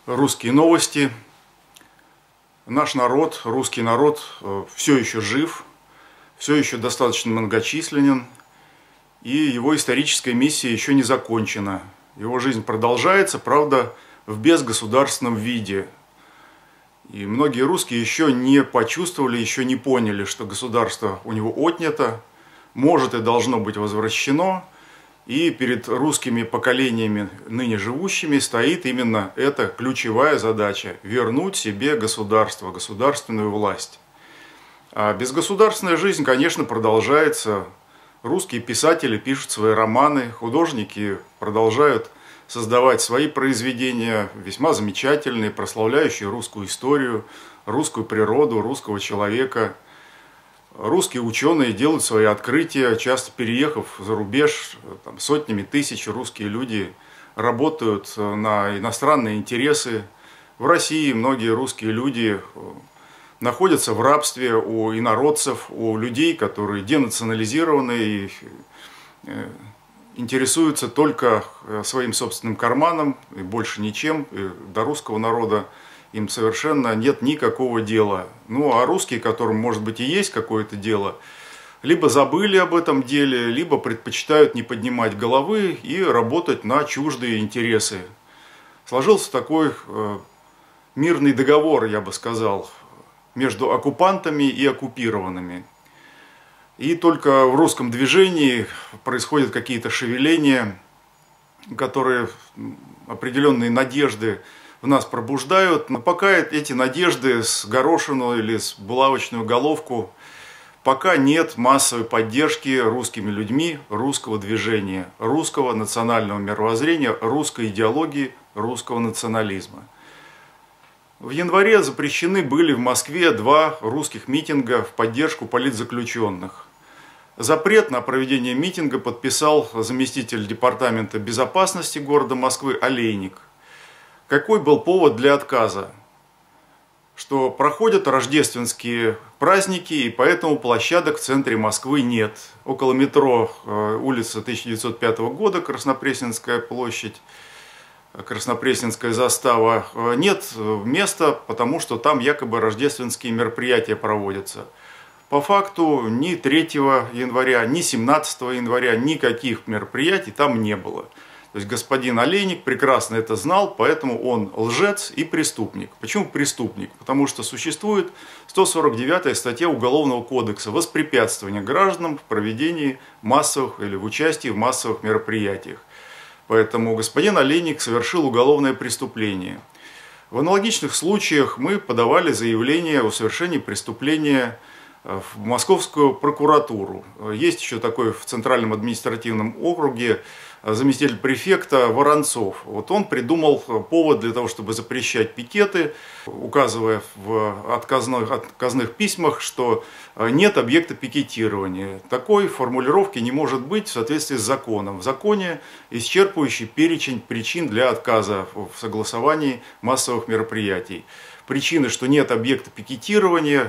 Русские новости. Наш народ, русский народ, все еще жив, все еще достаточно многочисленен, и его историческая миссия еще не закончена. Его жизнь продолжается, правда, в безгосударственном виде. И многие русские еще не почувствовали, еще не поняли, что государство у него отнято, может и должно быть возвращено. И перед русскими поколениями, ныне живущими, стоит именно эта ключевая задача – вернуть себе государство, государственную власть. А безгосударственная жизнь, конечно, продолжается. Русские писатели пишут свои романы, художники продолжают создавать свои произведения, весьма замечательные, прославляющие русскую историю, русскую природу, русского человека. Русские ученые делают свои открытия, часто переехав за рубеж, там, сотнями тысяч русские люди работают на иностранные интересы. В России многие русские люди находятся в рабстве у инородцев, у людей, которые денационализированы и интересуются только своим собственным карманом и больше ничем. И до русского народа им совершенно нет никакого дела. Ну, а русские, которым, может быть, и есть какое-то дело, либо забыли об этом деле, либо предпочитают не поднимать головы и работать на чуждые интересы. Сложился такой мирный договор, я бы сказал, между оккупантами и оккупированными. И только в русском движении происходят какие-то шевеления, которые определенные надежды в нас пробуждают, но пока эти надежды с горошину или с булавочную головку, пока нет массовой поддержки русскими людьми русского движения, русского национального мировоззрения, русской идеологии, русского национализма. В январе запрещены были в Москве 2 русских митинга в поддержку политзаключенных. Запрет на проведение митинга подписал заместитель департамента безопасности города Москвы Олейник. Какой был повод для отказа? Что проходят рождественские праздники, и поэтому площадок в центре Москвы нет. Около метро улица 1905 года, Краснопресненская площадь, Краснопресненская застава, нет места, потому что там якобы рождественские мероприятия проводятся. По факту ни 3 января, ни 17 января никаких мероприятий там не было. То есть господин Олейник прекрасно это знал, поэтому он лжец и преступник. Почему преступник? Потому что существует 149-я статья Уголовного кодекса «Воспрепятствование гражданам в проведении массовых или в участии в массовых мероприятиях». Поэтому господин Олейник совершил уголовное преступление. В аналогичных случаях мы подавали заявление о совершении преступления в Московскую прокуратуру. Есть еще такой в Центральном административном округе заместитель префекта Воронцов. Вот он придумал повод для того, чтобы запрещать пикеты, указывая в отказных письмах, что нет объекта пикетирования. Такой формулировки не может быть в соответствии с законом. В законе исчерпывающий перечень причин для отказа в согласовании массовых мероприятий. Причины, что нет объекта пикетирования,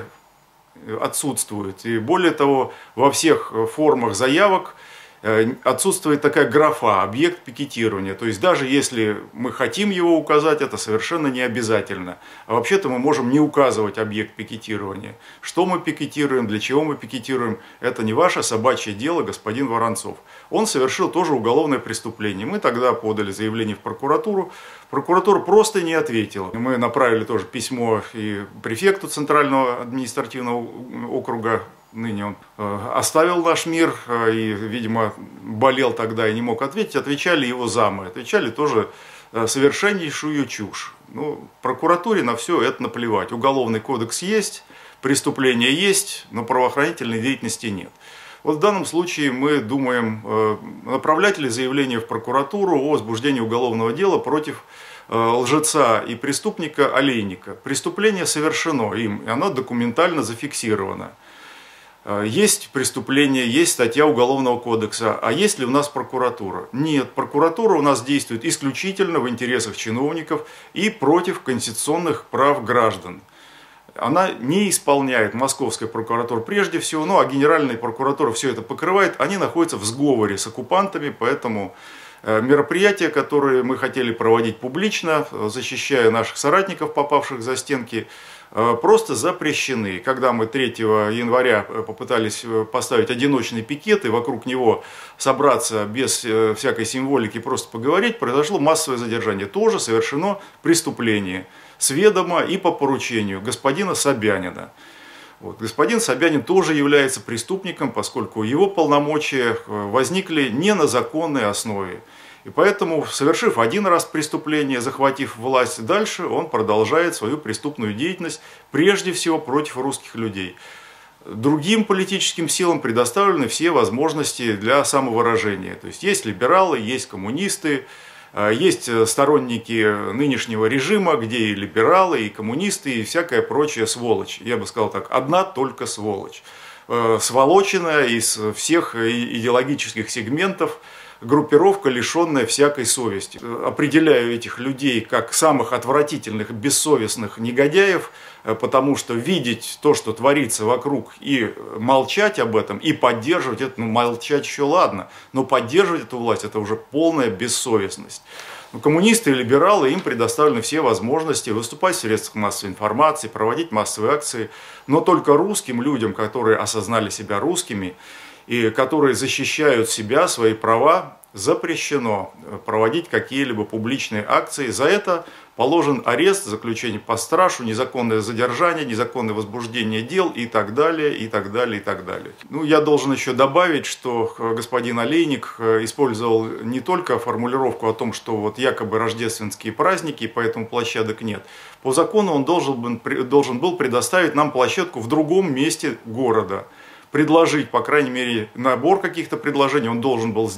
отсутствуют. И более того, во всех формах заявок отсутствует такая графа «объект пикетирования». То есть даже если мы хотим его указать, это совершенно не обязательно. А вообще-то мы можем не указывать объект пикетирования. Что мы пикетируем, для чего мы пикетируем, это не ваше собачье дело, господин Воронцов. Он совершил тоже уголовное преступление. Мы тогда подали заявление в прокуратуру. Прокуратура просто не ответила. Мы направили тоже письмо и префекту Центрального административного округа. Ныне он оставил наш мир и, видимо, болел тогда и не мог ответить. Отвечали его замы. Отвечали тоже совершеннейшую чушь. Ну, прокуратуре на все это наплевать. Уголовный кодекс есть, преступление есть, но правоохранительной деятельности нет. Вот в данном случае мы думаем, направлять ли заявление в прокуратуру о возбуждении уголовного дела против лжеца и преступника Олейника. Преступление совершено им, и оно документально зафиксировано. Есть преступление, есть статья Уголовного кодекса, а есть ли у нас прокуратура? Нет, прокуратура у нас действует исключительно в интересах чиновников и против конституционных прав граждан. Она не исполняет московская прокуратура прежде всего, ну а генеральная прокуратура все это покрывает, они находятся в сговоре с оккупантами, поэтому Мероприятия, которые мы хотели проводить публично, защищая наших соратников, попавших за стенки, просто запрещены. Когда мы 3 января попытались поставить одиночный пикет и вокруг него собраться без всякой символики, просто поговорить, произошло массовое задержание. Тоже совершено преступление с ведома и по поручению господина Собянина. Вот. Господин Собянин тоже является преступником, поскольку его полномочия возникли не на законной основе. И поэтому, совершив один раз преступление, захватив власть, дальше он продолжает свою преступную деятельность, прежде всего против русских людей. Другим политическим силам предоставлены все возможности для самовыражения. То есть либералы, есть коммунисты, есть сторонники нынешнего режима, где и либералы, и коммунисты, и всякая прочая сволочь. Я бы сказал так, одна только сволочь. Сволоченная из всех идеологических сегментов, группировка, лишенная всякой совести. Определяю этих людей как самых отвратительных, бессовестных негодяев, потому что видеть то, что творится вокруг, и молчать об этом, и поддерживать это, молчать еще ладно, но поддерживать эту власть, это уже полная бессовестность. Коммунисты и либералы, им предоставлены все возможности выступать в средствах массовой информации, проводить массовые акции, но только русским людям, которые осознали себя русскими, и которые защищают себя, свои права, запрещено проводить какие-либо публичные акции. За это положен арест, заключение под стражу, незаконное задержание, незаконное возбуждение дел и так далее, и так далее, и так далее. Я должен еще добавить, что господин Олейник использовал не только формулировку о том, что вот якобы рождественские праздники, и поэтому площадок нет. По закону он должен был предоставить нам площадку в другом месте города. Предложить, по крайней мере, набор каких-то предложений он должен был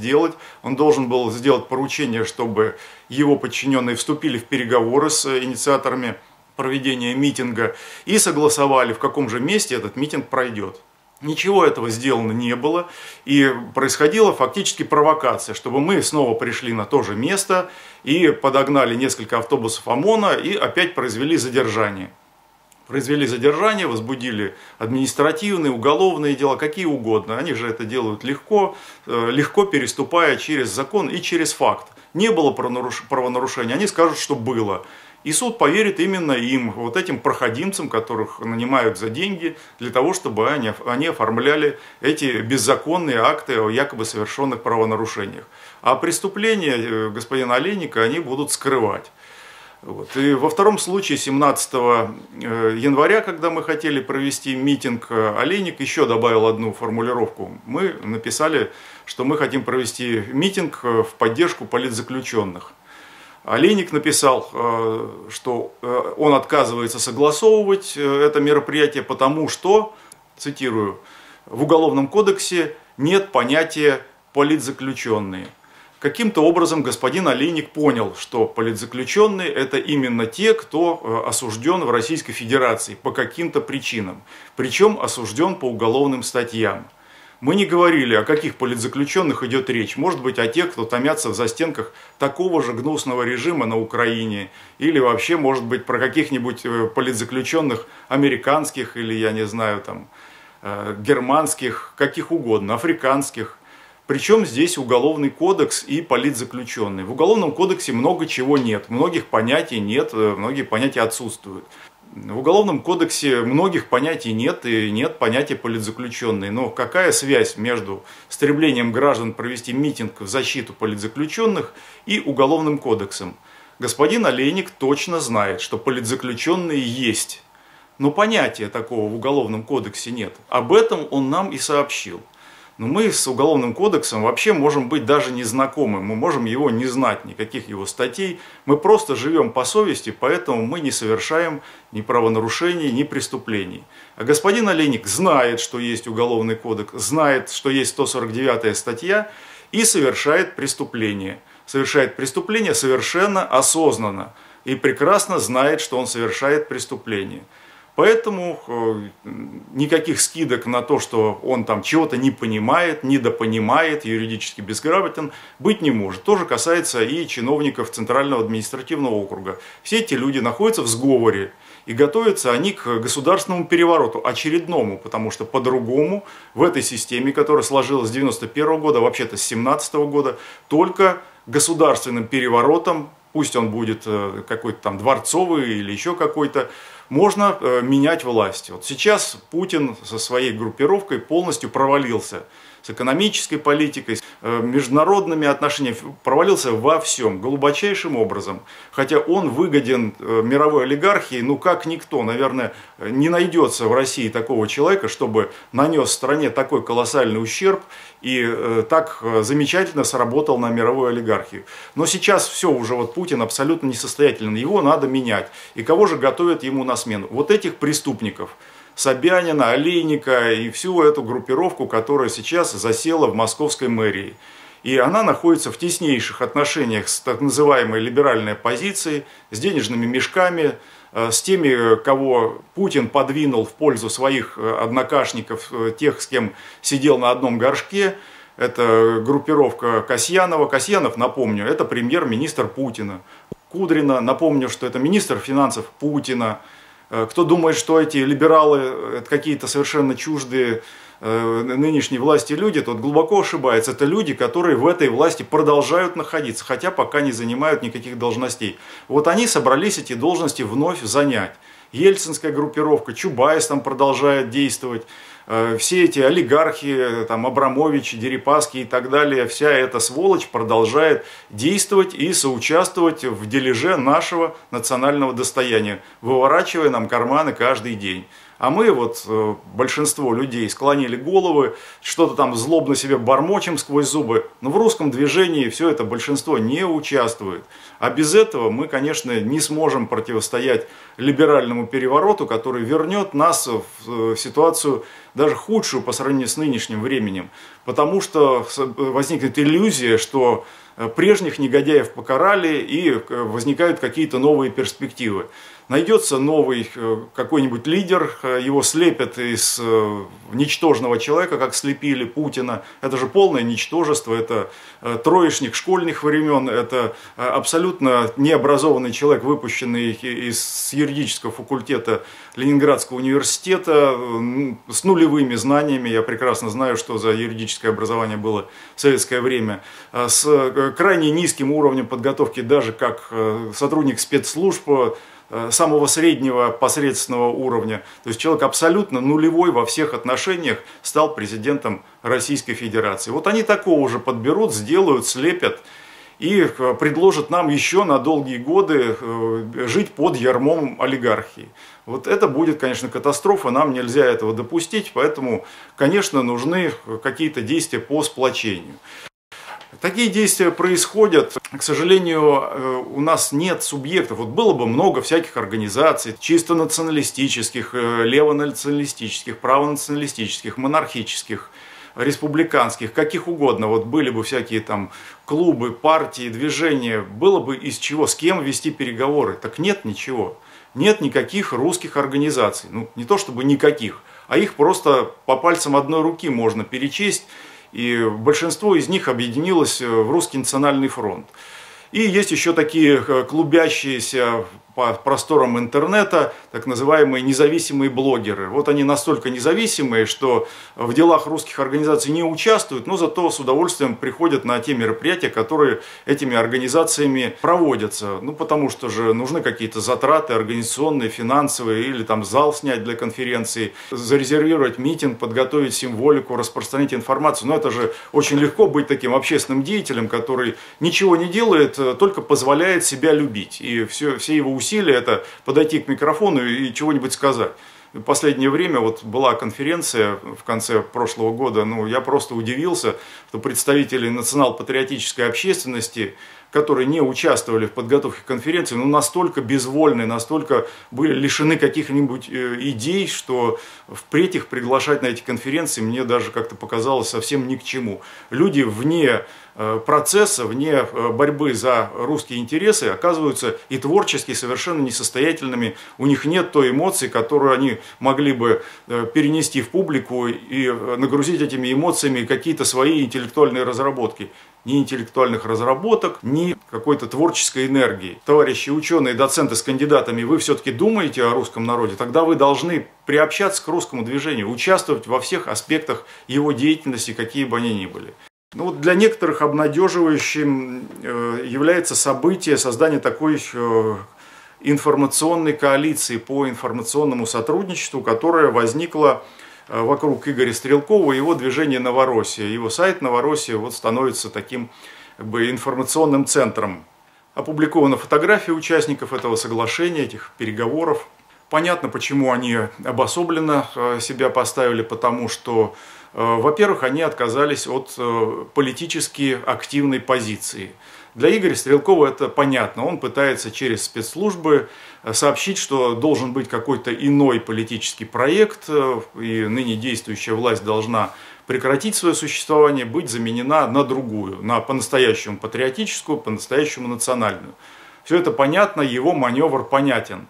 сделать поручение, чтобы его подчиненные вступили в переговоры с инициаторами проведения митинга и согласовали, в каком же месте этот митинг пройдет. Ничего этого сделано не было, и происходила фактически провокация, чтобы мы снова пришли на то же место и подогнали несколько автобусов ОМОНа и опять произвели задержание. Произвели задержание, возбудили административные, уголовные дела, какие угодно. Они же это делают легко, легко переступая через закон и через факт. Не было правонарушения, они скажут, что было. И суд поверит именно им, вот этим проходимцам, которых нанимают за деньги, для того, чтобы они оформляли эти беззаконные акты о якобы совершенных правонарушениях. А преступления господина Олейника они будут скрывать. Вот. И во втором случае, 17 января, когда мы хотели провести митинг, Олейник еще добавил одну формулировку. Мы написали, что мы хотим провести митинг в поддержку политзаключенных. Олейник написал, что он отказывается согласовывать это мероприятие, потому что, цитирую, в Уголовном кодексе нет понятия политзаключенные. Каким-то образом господин Олейник понял, что политзаключенные – это именно те, кто осужден в Российской Федерации по каким-то причинам, причем осужден по уголовным статьям. Мы не говорили, о каких политзаключенных идет речь. Может быть, о тех, кто томятся в застенках такого же гнусного режима на Украине, или вообще, может быть, про каких-нибудь политзаключенных американских, или, я не знаю, там, германских, каких угодно, африканских. Причем здесь Уголовный кодекс и политзаключенные. В Уголовном кодексе много чего нет, многих понятий нет, многие понятия отсутствуют. В Уголовном кодексе многих понятий нет и нет понятия политзаключенные. Но какая связь между стремлением граждан провести митинг в защиту политзаключенных и Уголовным кодексом? Господин Олейник точно знает, что политзаключенные есть, но понятия такого в Уголовном кодексе нет. Об этом он нам и сообщил. Но мы с Уголовным кодексом вообще можем быть даже не знакомы, мы можем его не знать, никаких его статей. Мы просто живем по совести, поэтому мы не совершаем ни правонарушений, ни преступлений. А господин Олейник знает, что есть Уголовный кодекс, знает, что есть 149-я статья и совершает преступление. Совершает преступление совершенно осознанно и прекрасно знает, что он совершает преступление. Поэтому никаких скидок на то, что он там чего-то не понимает, недопонимает, юридически безграмотен, быть не может. То же касается и чиновников Центрального административного округа. Все эти люди находятся в сговоре и готовятся они к государственному перевороту, очередному, потому что по-другому в этой системе, которая сложилась с 1991 года, вообще-то с 1917 года, только государственным переворотом, пусть он будет какой-то там дворцовый или еще какой-то, можно менять власть. Вот сейчас Путин со своей группировкой полностью провалился. С экономической политикой, с международными отношениями, провалился во всем, глубочайшим образом. Хотя он выгоден мировой олигархии, ну как никто, наверное, не найдется в России такого человека, чтобы нанес стране такой колоссальный ущерб и так замечательно сработал на мировую олигархию. Но сейчас все уже, вот Путин абсолютно несостоятелен, его надо менять. И кого же готовят ему на смену? Вот этих преступников. Собянина, Олейника и всю эту группировку, которая сейчас засела в московской мэрии. И она находится в теснейших отношениях с так называемой либеральной оппозицией, с денежными мешками, с теми, кого Путин подвинул в пользу своих однокашников, тех, с кем сидел на одном горшке. Это группировка Касьянова. Касьянов, напомню, это премьер-министр Путина. Кудрина, напомню, что это министр финансов Путина. Кто думает, что эти либералы это какие-то совершенно чуждые нынешней власти люди, тот глубоко ошибается. Это люди, которые в этой власти продолжают находиться, хотя пока не занимают никаких должностей. Вот они собрались эти должности вновь занять. Ельцинская группировка, Чубайс там продолжает действовать. Все эти олигархи, там, Абрамович, Дерипаски и так далее, вся эта сволочь продолжает действовать и соучаствовать в дележе нашего национального достояния, выворачивая нам карманы каждый день. А мы, вот, большинство людей, склонили головы, что-то там злобно себе бормочем сквозь зубы, но в русском движении все это большинство не участвует. А без этого мы, конечно, не сможем противостоять либеральному перевороту, который вернет нас в ситуацию даже худшую по сравнению с нынешним временем. Потому что возникнет иллюзия, что прежних негодяев покарали и возникают какие-то новые перспективы. Найдется новый какой-нибудь лидер, его слепят из ничтожного человека, как слепили Путина. Это же полное ничтожество, это троечник школьных времен, это абсолютно необразованный человек, выпущенный с юридического факультета Ленинградского университета, с нулевыми знаниями. Я прекрасно знаю, что за юридическое образование было в советское время. С крайне низким уровнем подготовки даже как сотрудник спецслужб, самого среднего посредственного уровня. То есть человек абсолютно нулевой во всех отношениях стал президентом Российской Федерации. Вот они такого же подберут, сделают, слепят и предложат нам еще на долгие годы жить под ярмом олигархии. Вот это будет, конечно, катастрофа, нам нельзя этого допустить, поэтому, конечно, нужны какие-то действия по сплочению. Такие действия происходят. К сожалению, у нас нет субъектов. Вот было бы много всяких организаций, чисто националистических, левонационалистических, правонационалистических, монархических, республиканских, каких угодно. Вот были бы всякие там клубы, партии, движения. Было бы из чего, с кем вести переговоры. Так нет ничего. Нет никаких русских организаций. Ну, не то чтобы никаких, а их просто по пальцам одной руки можно перечесть. И большинство из них объединилось в Русский национальный фронт. И есть еще такие клубящиеся по просторам интернета, так называемые независимые блогеры. Вот они настолько независимые, что в делах русских организаций не участвуют, но зато с удовольствием приходят на те мероприятия, которые этими организациями проводятся. Ну, потому что же нужны какие-то затраты организационные, финансовые, или там зал снять для конференции, зарезервировать митинг, подготовить символику, распространить информацию. Но это же очень легко быть таким общественным деятелем, который ничего не делает, только позволяет себя любить. И все его усилия это подойти к микрофону и чего-нибудь сказать. В последнее время вот была конференция в конце прошлого года, ну, я просто удивился, что представители национал-патриотической общественности, которые не участвовали в подготовке конференции, ну, настолько безвольны, настолько были лишены каких-нибудь идей, что впредь их приглашать на эти конференции мне даже как-то показалось совсем ни к чему. Люди вне процесса, вне борьбы за русские интересы оказываются и творчески совершенно несостоятельными. У них нет той эмоции, которую они могли бы перенести в публику и нагрузить этими эмоциями какие-то свои интеллектуальные разработки. Ни интеллектуальных разработок, ни какой-то творческой энергии. Товарищи ученые, доценты с кандидатами, вы все-таки думаете о русском народе, тогда вы должны приобщаться к русскому движению, участвовать во всех аспектах его деятельности, какие бы они ни были. Ну, вот для некоторых обнадеживающим является событие создания такой информационной коалиции по информационному сотрудничеству, которая возникла вокруг Игоря Стрелкова и его движения «Новороссия». Его сайт «Новороссия» вот становится таким информационным центром. Опубликована фотография участников этого соглашения, этих переговоров. Понятно, почему они обособленно себя поставили, потому что, во-первых, они отказались от политически активной позиции. Для Игоря Стрелкова это понятно. Он пытается через спецслужбы сообщить, что должен быть какой-то иной политический проект, и ныне действующая власть должна прекратить свое существование, быть заменена на другую, на по-настоящему патриотическую, по-настоящему национальную. Все это понятно, его маневр понятен.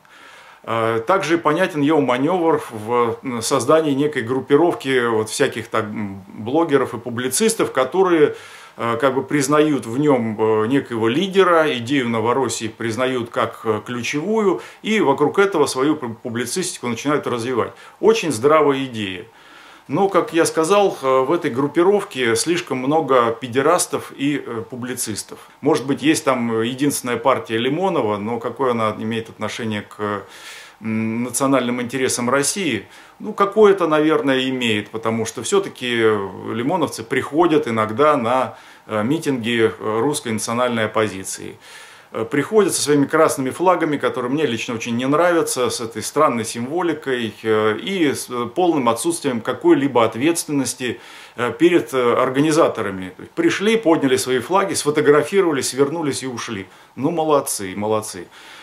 Также понятен его маневр в создании некой группировки вот всяких так блогеров и публицистов, которые как бы признают в нем некого лидера, идею Новороссии признают как ключевую, и вокруг этого свою публицистику начинают развивать. Очень здравая идея. Но, как я сказал, в этой группировке слишком много педерастов и публицистов. Может быть, есть там единственная партия Лимонова, но какое она имеет отношение к национальным интересам России? Ну, какое-то, наверное, имеет, потому что все-таки лимоновцы приходят иногда на митинги русской национальной оппозиции. Приходят со своими красными флагами, которые мне лично очень не нравятся, с этой странной символикой и с полным отсутствием какой-либо ответственности перед организаторами. Пришли, подняли свои флаги, сфотографировались, вернулись и ушли. Ну, молодцы, молодцы.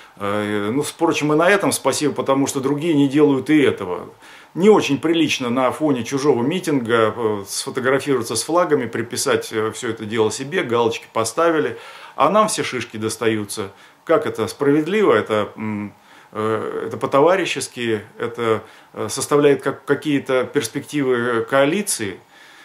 Ну, впрочем, и на этом спасибо, потому что другие не делают и этого. Не очень прилично на фоне чужого митинга сфотографироваться с флагами, приписать все это дело себе, галочки поставили, а нам все шишки достаются. Как это справедливо, это по-товарищески, это составляет какие-то перспективы коалиции?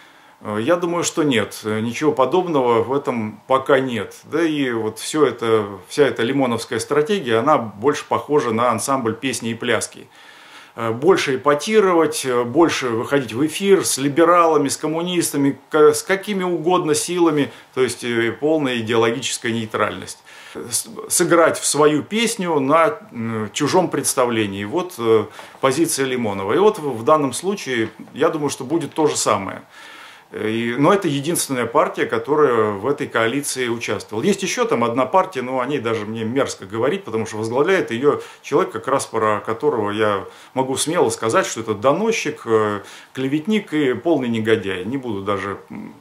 Я думаю, что нет, ничего подобного в этом пока нет. Да и вот вся эта лимоновская стратегия, она больше похожа на ансамбль песни и пляски. Больше эпатировать, больше выходить в эфир с либералами, с коммунистами, с какими угодно силами, то есть полная идеологическая нейтральность. Сыграть в свою песню на чужом представлении. Вот позиция Лимонова. И вот в данном случае, я думаю, что будет то же самое. Но это единственная партия, которая в этой коалиции участвовала. Есть еще там одна партия, но о ней даже мне мерзко говорить, потому что возглавляет ее человек, как раз про которого я могу смело сказать, что это доносчик, клеветник и полный негодяй. Не буду даже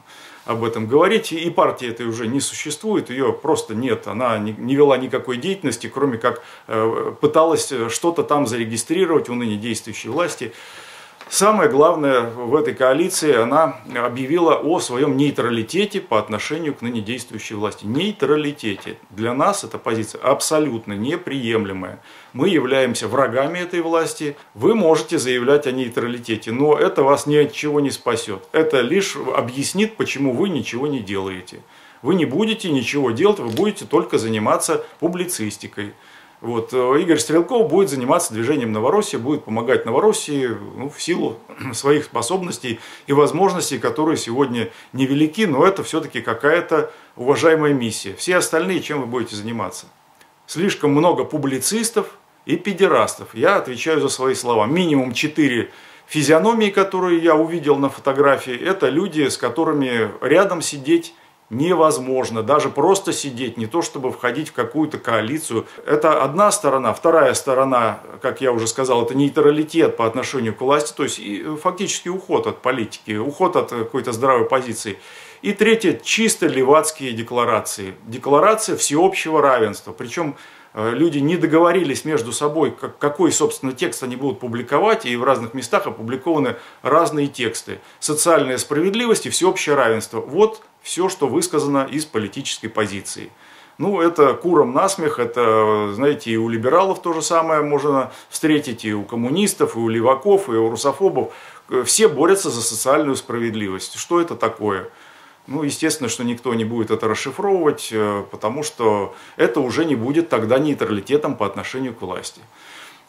об этом говорить. И партии этой уже не существует, ее просто нет. Она не вела никакой деятельности, кроме как пыталась что-то там зарегистрировать у ныне действующей власти. Самое главное в этой коалиции, она объявила о своем нейтралитете по отношению к ныне действующей власти. Нейтралитете. Для нас эта позиция абсолютно неприемлемая. Мы являемся врагами этой власти. Вы можете заявлять о нейтралитете, но это вас ни от чего не спасет. Это лишь объяснит, почему вы ничего не делаете. Вы не будете ничего делать, вы будете только заниматься публицистикой. Вот. Игорь Стрелков будет заниматься движением Новороссия, будет помогать Новороссии в силу своих способностей и возможностей, которые сегодня невелики, но это все-таки какая-то уважаемая миссия. Все остальные, чем вы будете заниматься? Слишком много публицистов и педерастов. Я отвечаю за свои слова. Минимум 4 физиономии, которые я увидел на фотографии, это люди, с которыми рядом сидеть невозможно, даже просто сидеть, не то чтобы входить в какую-то коалицию. Это одна сторона. Вторая сторона, как я уже сказал, это нейтралитет по отношению к власти, то есть фактически уход от политики, уход от какой-то здравой позиции. И третье, чисто левацкие декларации. Декларация всеобщего равенства. Причем люди не договорились между собой, какой, собственно, текст они будут публиковать, и в разных местах опубликованы разные тексты. Социальная справедливость и всеобщее равенство. Вот все, что высказано из политической позиции. Ну, это курам насмех, это, знаете, и у либералов то же самое можно встретить, и у коммунистов, и у леваков, и у русофобов. Все борются за социальную справедливость. Что это такое? Ну, естественно, что никто не будет это расшифровывать, потому что это уже не будет тогда нейтралитетом по отношению к власти.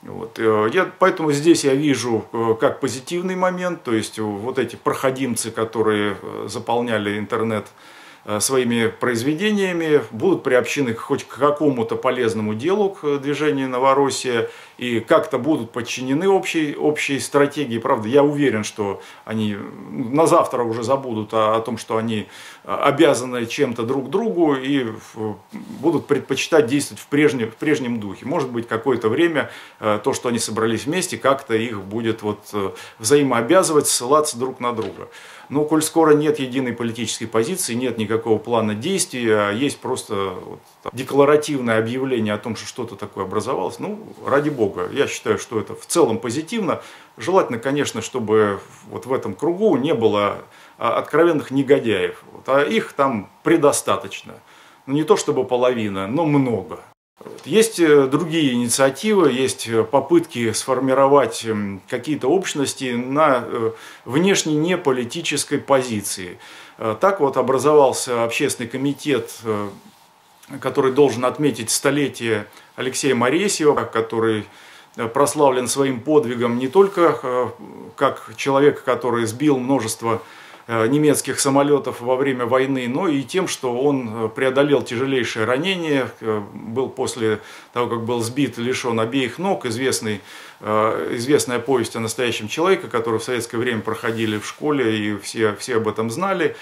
Вот. Поэтому здесь я вижу как позитивный момент, то есть вот эти проходимцы, которые заполняли интернет своими произведениями, будут приобщены хоть к какому-то полезному делу, к движению «Новороссия», и как-то будут подчинены общей стратегии. Правда, я уверен, что они на завтра уже забудут о том, что они обязаны чем-то друг другу, и будут предпочитать действовать в прежнем духе. Может быть, какое-то время то, что они собрались вместе, как-то их будет взаимообязывать, ссылаться друг на друга. Но коль скоро нет единой политической позиции, нет никакого плана действий, а есть просто декларативное объявление о том, что что-то такое образовалось, ради бога, я считаю, что это в целом позитивно. Желательно, конечно, чтобы в этом кругу не было откровенных негодяев, а их там предостаточно. Не то чтобы половина, но много. Есть другие инициативы, есть попытки сформировать какие-то общности на внешне неполитической позиции. Так образовался общественный комитет, который должен отметить столетие Алексея Моресьева, который прославлен своим подвигом не только как человек, который сбил множество немецких самолетов во время войны, но и тем, что он преодолел тяжелейшее ранение, был после того, как был сбит, лишен обеих ног, известная повесть о настоящем человеке, который в советское время проходили в школе, и все об этом знали.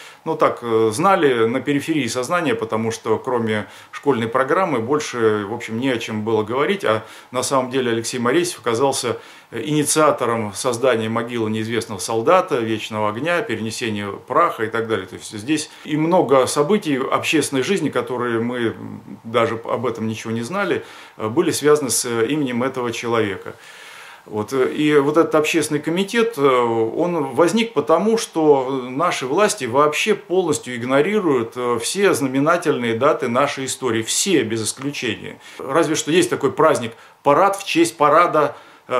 Знали на периферии сознания, потому что кроме школьной программы больше, в общем, не о чем было говорить, а на самом деле Алексей Моресьев оказался инициатором создания могилы неизвестного солдата, вечного огня, перенесения праха и так далее. То есть здесь и много событий общественной жизни, которые мы даже об этом ничего не знали, были связаны с именем этого человека. И этот общественный комитет, он возник потому, что наши власти вообще полностью игнорируют все знаменательные даты нашей истории, все без исключения. Разве что есть такой праздник, парад в честь парада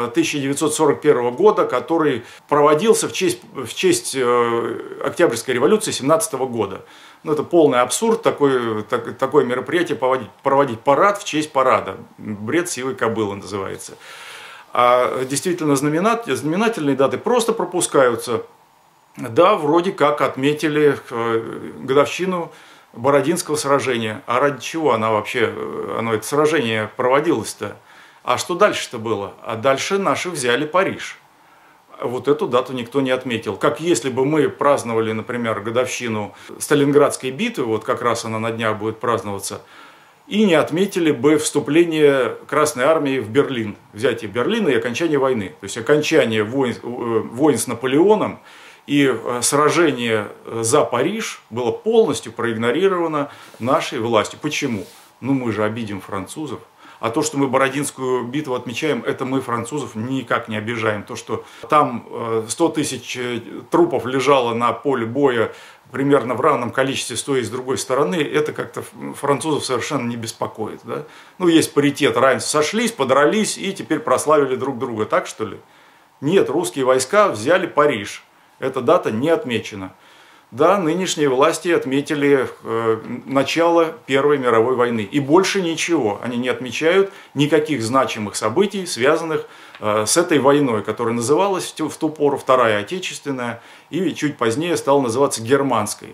1941 года, который проводился в честь Октябрьской революции 1917 года. Это полный абсурд, такое мероприятие проводить парад в честь парада. Бред сивой кобылы называется. А действительно знаменательные даты просто пропускаются. Да, вроде как отметили годовщину Бородинского сражения. А ради чего это сражение проводилось-то? А что дальше-то было? А дальше наши взяли Париж. Эту дату никто не отметил. Как если бы мы праздновали, например, годовщину Сталинградской битвы, как раз она на днях будет праздноваться, и не отметили бы вступление Красной Армии в Берлин, взятие Берлина и окончание войны. То есть окончание войн с Наполеоном и сражение за Париж было полностью проигнорировано нашей властью. Почему? Мы же обидим французов. А то, что мы Бородинскую битву отмечаем, это мы французов никак не обижаем. То, что там 100 тысяч трупов лежало на поле боя примерно в равном количестве с той и с другой стороны, это как-то французов совершенно не беспокоит. Да? Есть паритет, равенство. Сошлись, подрались и теперь прославили друг друга. Так что ли? Нет, русские войска взяли Париж. Эта дата не отмечена. Да, нынешние власти отметили начало Первой мировой войны. И больше ничего. Они не отмечают никаких значимых событий, связанных с этой войной, которая называлась в ту пору Вторая Отечественная и чуть позднее стала называться Германской.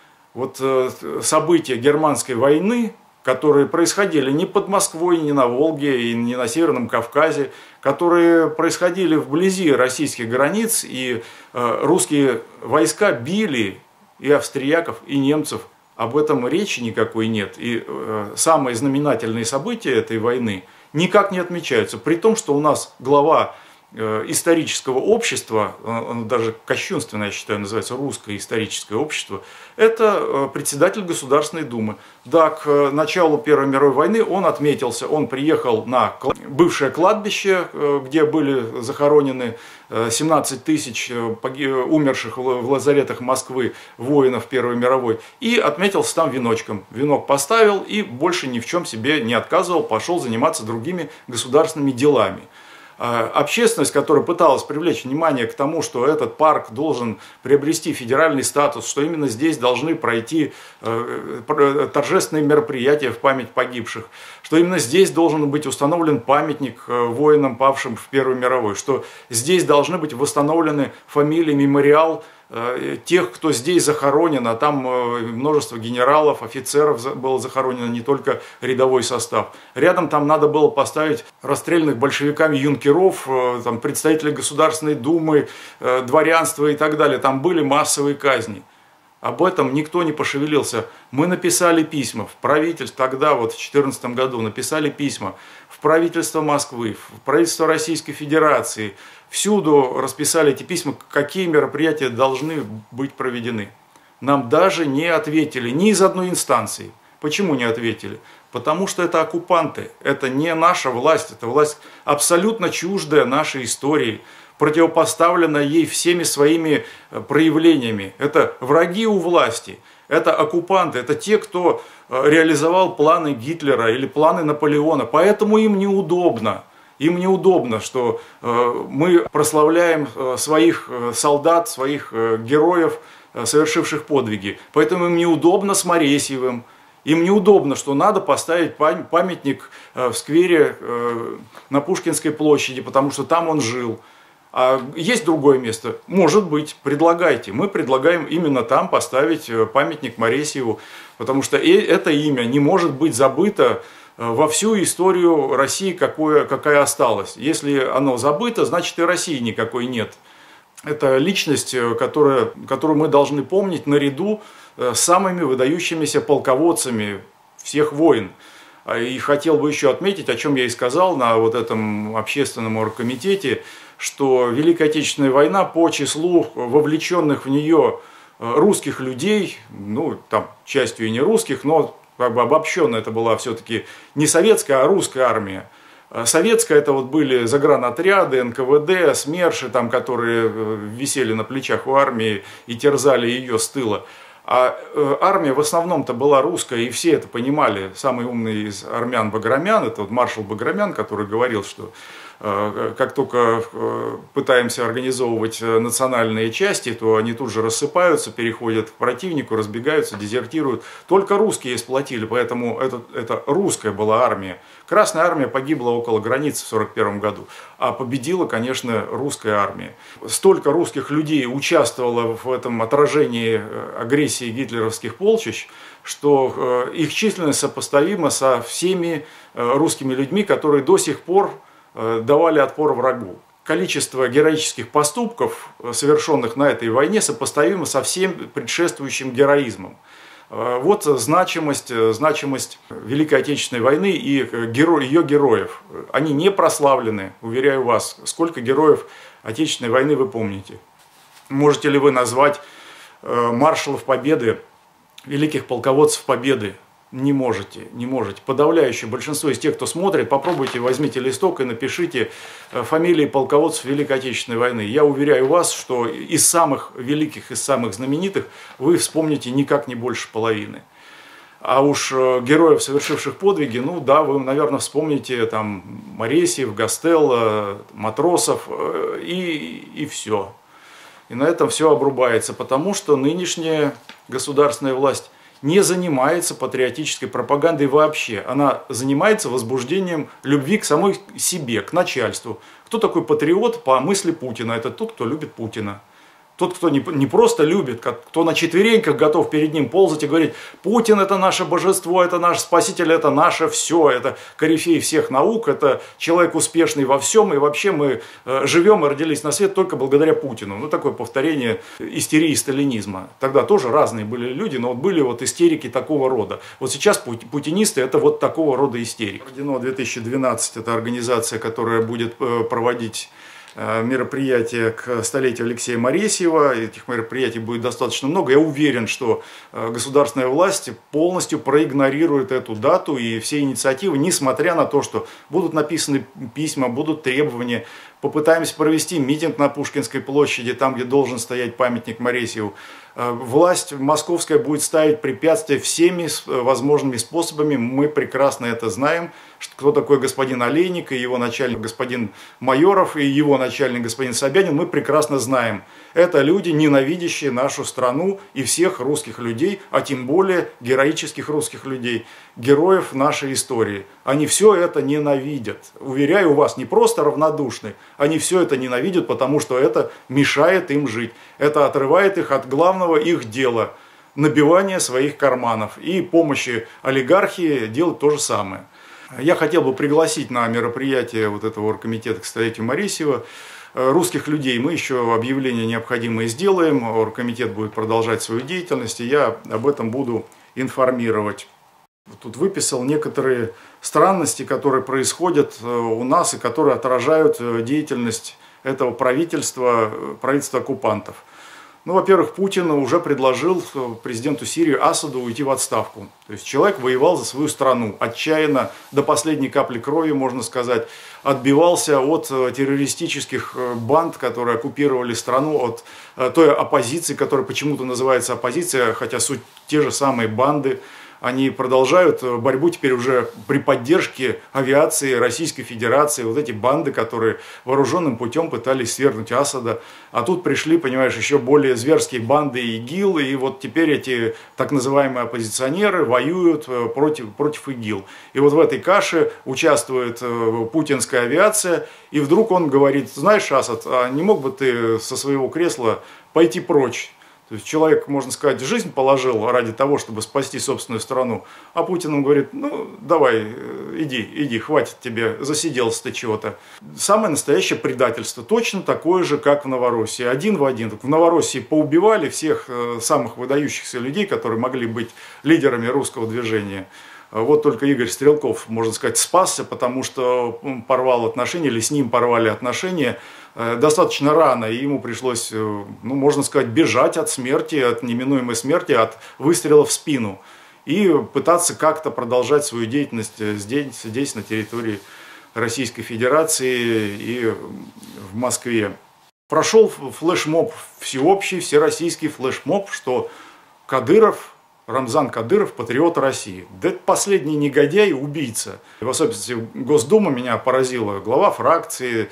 События Германской войны, которые происходили не под Москвой, не на Волге и не на Северном Кавказе, которые происходили вблизи российских границ, и русские войска били и австрияков, и немцев. Об этом речи никакой нет. И самые знаменательные события этой войны никак не отмечаются. При том, что у нас глава исторического общества, оно даже кощунственно, я считаю, называется Русское историческое общество, это председатель Государственной Думы. Да, к началу Первой мировой войны он отметился, он приехал на бывшее кладбище, где были захоронены 17 тысяч умерших в лазаретах Москвы воинов Первой мировой, и отметился там веночком. Венок поставил и больше ни в чем себе не отказывал, пошел заниматься другими государственными делами. Общественность, которая пыталась привлечь внимание к тому, что этот парк должен приобрести федеральный статус, что именно здесь должны пройти торжественные мероприятия в память погибших, что именно здесь должен быть установлен памятник воинам, павшим в Первой мировой, что здесь должны быть восстановлены фамилии, мемориал тех, кто здесь захоронен, а там множество генералов, офицеров было захоронено, не только рядовой состав. Рядом там надо было поставить расстрелянных большевиками юнкеров, там, представителей Государственной Думы, дворянства и так далее. Там были массовые казни. Об этом никто не пошевелился. Мы написали письма в правительство, тогда вот в 2014 году написали письма в правительство Москвы, в правительство Российской Федерации. Всюду расписали эти письма, какие мероприятия должны быть проведены. Нам даже не ответили ни из одной инстанции. Почему не ответили? Потому что это оккупанты, это не наша власть, это власть абсолютно чуждая нашей истории, противопоставленная ей всеми своими проявлениями. Это враги у власти, это оккупанты, это те, кто реализовал планы Гитлера или планы Наполеона. Поэтому им неудобно. Им неудобно, что мы прославляем своих солдат, своих героев, совершивших подвиги. Поэтому им неудобно с Моресьевым. Им неудобно, что надо поставить памятник в сквере на Пушкинской площади, потому что там он жил. А есть другое место? Может быть, предлагайте. Мы предлагаем именно там поставить памятник Моресьеву, потому что это имя не может быть забыто во всю историю России, какая осталась. Если оно забыто, значит и России никакой нет. Это личность, которую мы должны помнить наряду с самыми выдающимися полководцами всех войн. И хотел бы еще отметить, о чем я и сказал на вот этом общественном оргкомитете, что Великая Отечественная война по числу вовлеченных в нее русских людей, ну там частью и не русских, но как бы обобщенно это была все-таки не советская, а русская армия. Советская это вот были загранотряды, НКВД, СМЕРШи, там, которые висели на плечах у армии и терзали ее с тыла. А армия в основном-то была русская, и все это понимали. Самый умный из армян Баграмян, это вот маршал Баграмян, который говорил, что как только пытаемся организовывать национальные части, то они тут же рассыпаются, переходят к противнику, разбегаются, дезертируют. Только русские сплотили, поэтому это русская была армия. Красная армия погибла около границ в 1941 году, а победила, конечно, русская армия. Столько русских людей участвовало в этом отражении агрессии гитлеровских полчищ, что их численность сопоставима со всеми русскими людьми, которые до сих пор давали отпор врагу. Количество героических поступков, совершенных на этой войне, сопоставимо со всем предшествующим героизмом. Вот значимость Великой Отечественной войны и ее героев. Они не прославлены, уверяю вас. Сколько героев Отечественной войны вы помните? Можете ли вы назвать маршалов Победы, великих полководцев Победы? Не можете, не можете. Подавляющее большинство из тех, кто смотрит, попробуйте, возьмите листок и напишите фамилии полководцев Великой Отечественной войны. Я уверяю вас, что из самых великих, из самых знаменитых вы вспомните никак не больше половины. А уж героев, совершивших подвиги, ну да, вы, наверное, вспомните там Моресьев, Гастелло, Матросов и все. И на этом все обрубается, потому что нынешняя государственная власть не занимается патриотической пропагандой вообще. Она занимается возбуждением любви к самой себе, к начальству. Кто такой патриот по мысли Путина? Это тот, кто любит Путина. Тот, кто не просто любит, кто на четвереньках готов перед ним ползать и говорить: Путин это наше божество, это наш спаситель, это наше все, это корифей всех наук, это человек успешный во всем, и вообще мы живем и родились на свет только благодаря Путину. Ну, такое повторение истерии сталинизма. Тогда тоже разные были люди, но вот были вот истерики такого рода. Вот сейчас путинисты это вот такого рода истерики. Ордено 2012 это организация, которая будет проводить мероприятия к столетию Алексея Моресьева. Этих мероприятий будет достаточно много. Я уверен, что государственная власть полностью проигнорирует эту дату и все инициативы, несмотря на то, что будут написаны письма, будут требования. Попытаемся провести митинг на Пушкинской площади, там, где должен стоять памятник Моресьеву. власть московская будет ставить препятствия всеми возможными способами. Мы прекрасно это знаем, кто такой господин Олейник и его начальник господин Майоров и его начальник господин Собянин. Мы прекрасно знаем. Это люди, ненавидящие нашу страну и всех русских людей, а тем более героических русских людей, героев нашей истории. Они все это ненавидят. Уверяю вас, не просто равнодушны, они все это ненавидят, потому что это мешает им жить. Это отрывает их от главного их дела – набивания своих карманов и помощи олигархии делать то же самое. Я хотел бы пригласить на мероприятие вот этого оргкомитета к столетию Моресьева русских людей. Мы еще объявление необходимое сделаем, оргкомитет будет продолжать свою деятельность, и я об этом буду информировать. Тут выписал некоторые странности, которые происходят у нас и которые отражают деятельность этого правительства оккупантов. Ну, во-первых, Путин уже предложил президенту Сирии Асаду уйти в отставку. То есть человек воевал за свою страну, отчаянно, до последней капли крови, можно сказать, отбивался от террористических банд, которые оккупировали страну, от той оппозиции, которая почему-то называется оппозиция, хотя суть те же самые банды. Они продолжают борьбу теперь уже при поддержке авиации Российской Федерации. Вот эти банды, которые вооруженным путем пытались свергнуть Асада. А тут пришли, понимаешь, еще более зверские банды ИГИЛ. И вот теперь эти так называемые оппозиционеры воюют против ИГИЛ. И вот в этой каше участвует путинская авиация. И вдруг он говорит: знаешь, Асад, а не мог бы ты со своего кресла пойти прочь? То есть человек, можно сказать, жизнь положил ради того, чтобы спасти собственную страну, а Путин ему говорит: ну давай, иди, хватит тебе, засиделся ты чего-то. Самое настоящее предательство, точно такое же, как в Новороссии, один в один. В Новороссии поубивали всех самых выдающихся людей, которые могли быть лидерами русского движения. Вот только Игорь Стрелков, можно сказать, спасся, потому что порвал отношения, или с ним порвали отношения достаточно рано, и ему пришлось, ну, можно сказать, бежать от смерти, от неминуемой смерти, от выстрела в спину, и пытаться как-то продолжать свою деятельность здесь на территории Российской Федерации и в Москве. Прошел флешмоб всеобщий, всероссийский флешмоб, что Кадыров, Рамзан Кадыров, патриот России. Да это последний негодяй, убийца. В особенности Госдума меня поразила. Глава фракции,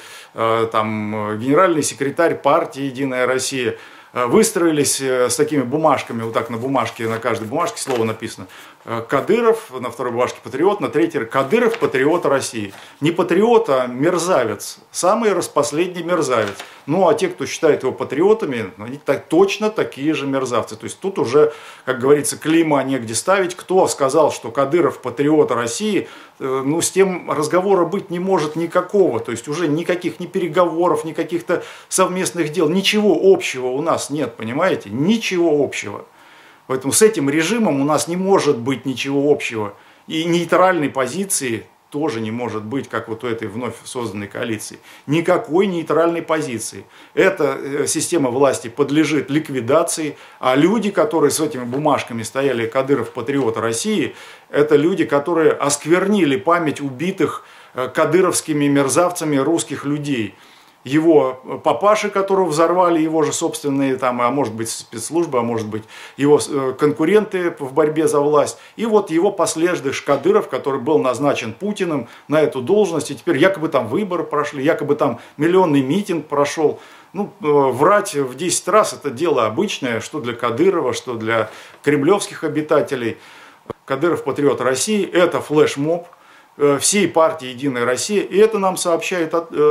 там, генеральный секретарь партии «Единая Россия» выстроились с такими бумажками, вот так на бумажке, на каждой бумажке слово написано. Кадыров, на второй бумажке патриот, на третьей Кадыров, патриот России. Не патриот, а мерзавец. Самый распоследний мерзавец. Ну, а те, кто считает его патриотами, они точно такие же мерзавцы. То есть тут уже, как говорится, клейма негде ставить. Кто сказал, что Кадыров патриот России, ну, с тем разговора быть не может никакого. То есть уже никаких ни переговоров, ни каких-то совместных дел. Ничего общего у нас нет, понимаете? Ничего общего. Поэтому с этим режимом у нас не может быть ничего общего. И нейтральной позиции тоже не может быть, как вот у этой вновь созданной коалиции. Никакой нейтральной позиции. Эта система власти подлежит ликвидации, а люди, которые с этими бумажками стояли «Кадыров патриот России», это люди, которые осквернили память убитых кадыровскими мерзавцами русских людей. Его папаши, которого взорвали его же собственные, там, а может быть спецслужбы, а может быть его конкуренты в борьбе за власть. И вот его последующий Кадыров, который был назначен Путиным на эту должность. И теперь якобы там выборы прошли, якобы там миллионный митинг прошел. Ну, врать в 10 раз это дело обычное, что для Кадырова, что для кремлевских обитателей. Кадыров патриот России, это флешмоб всей партии «Единая Россия», и это нам сообщает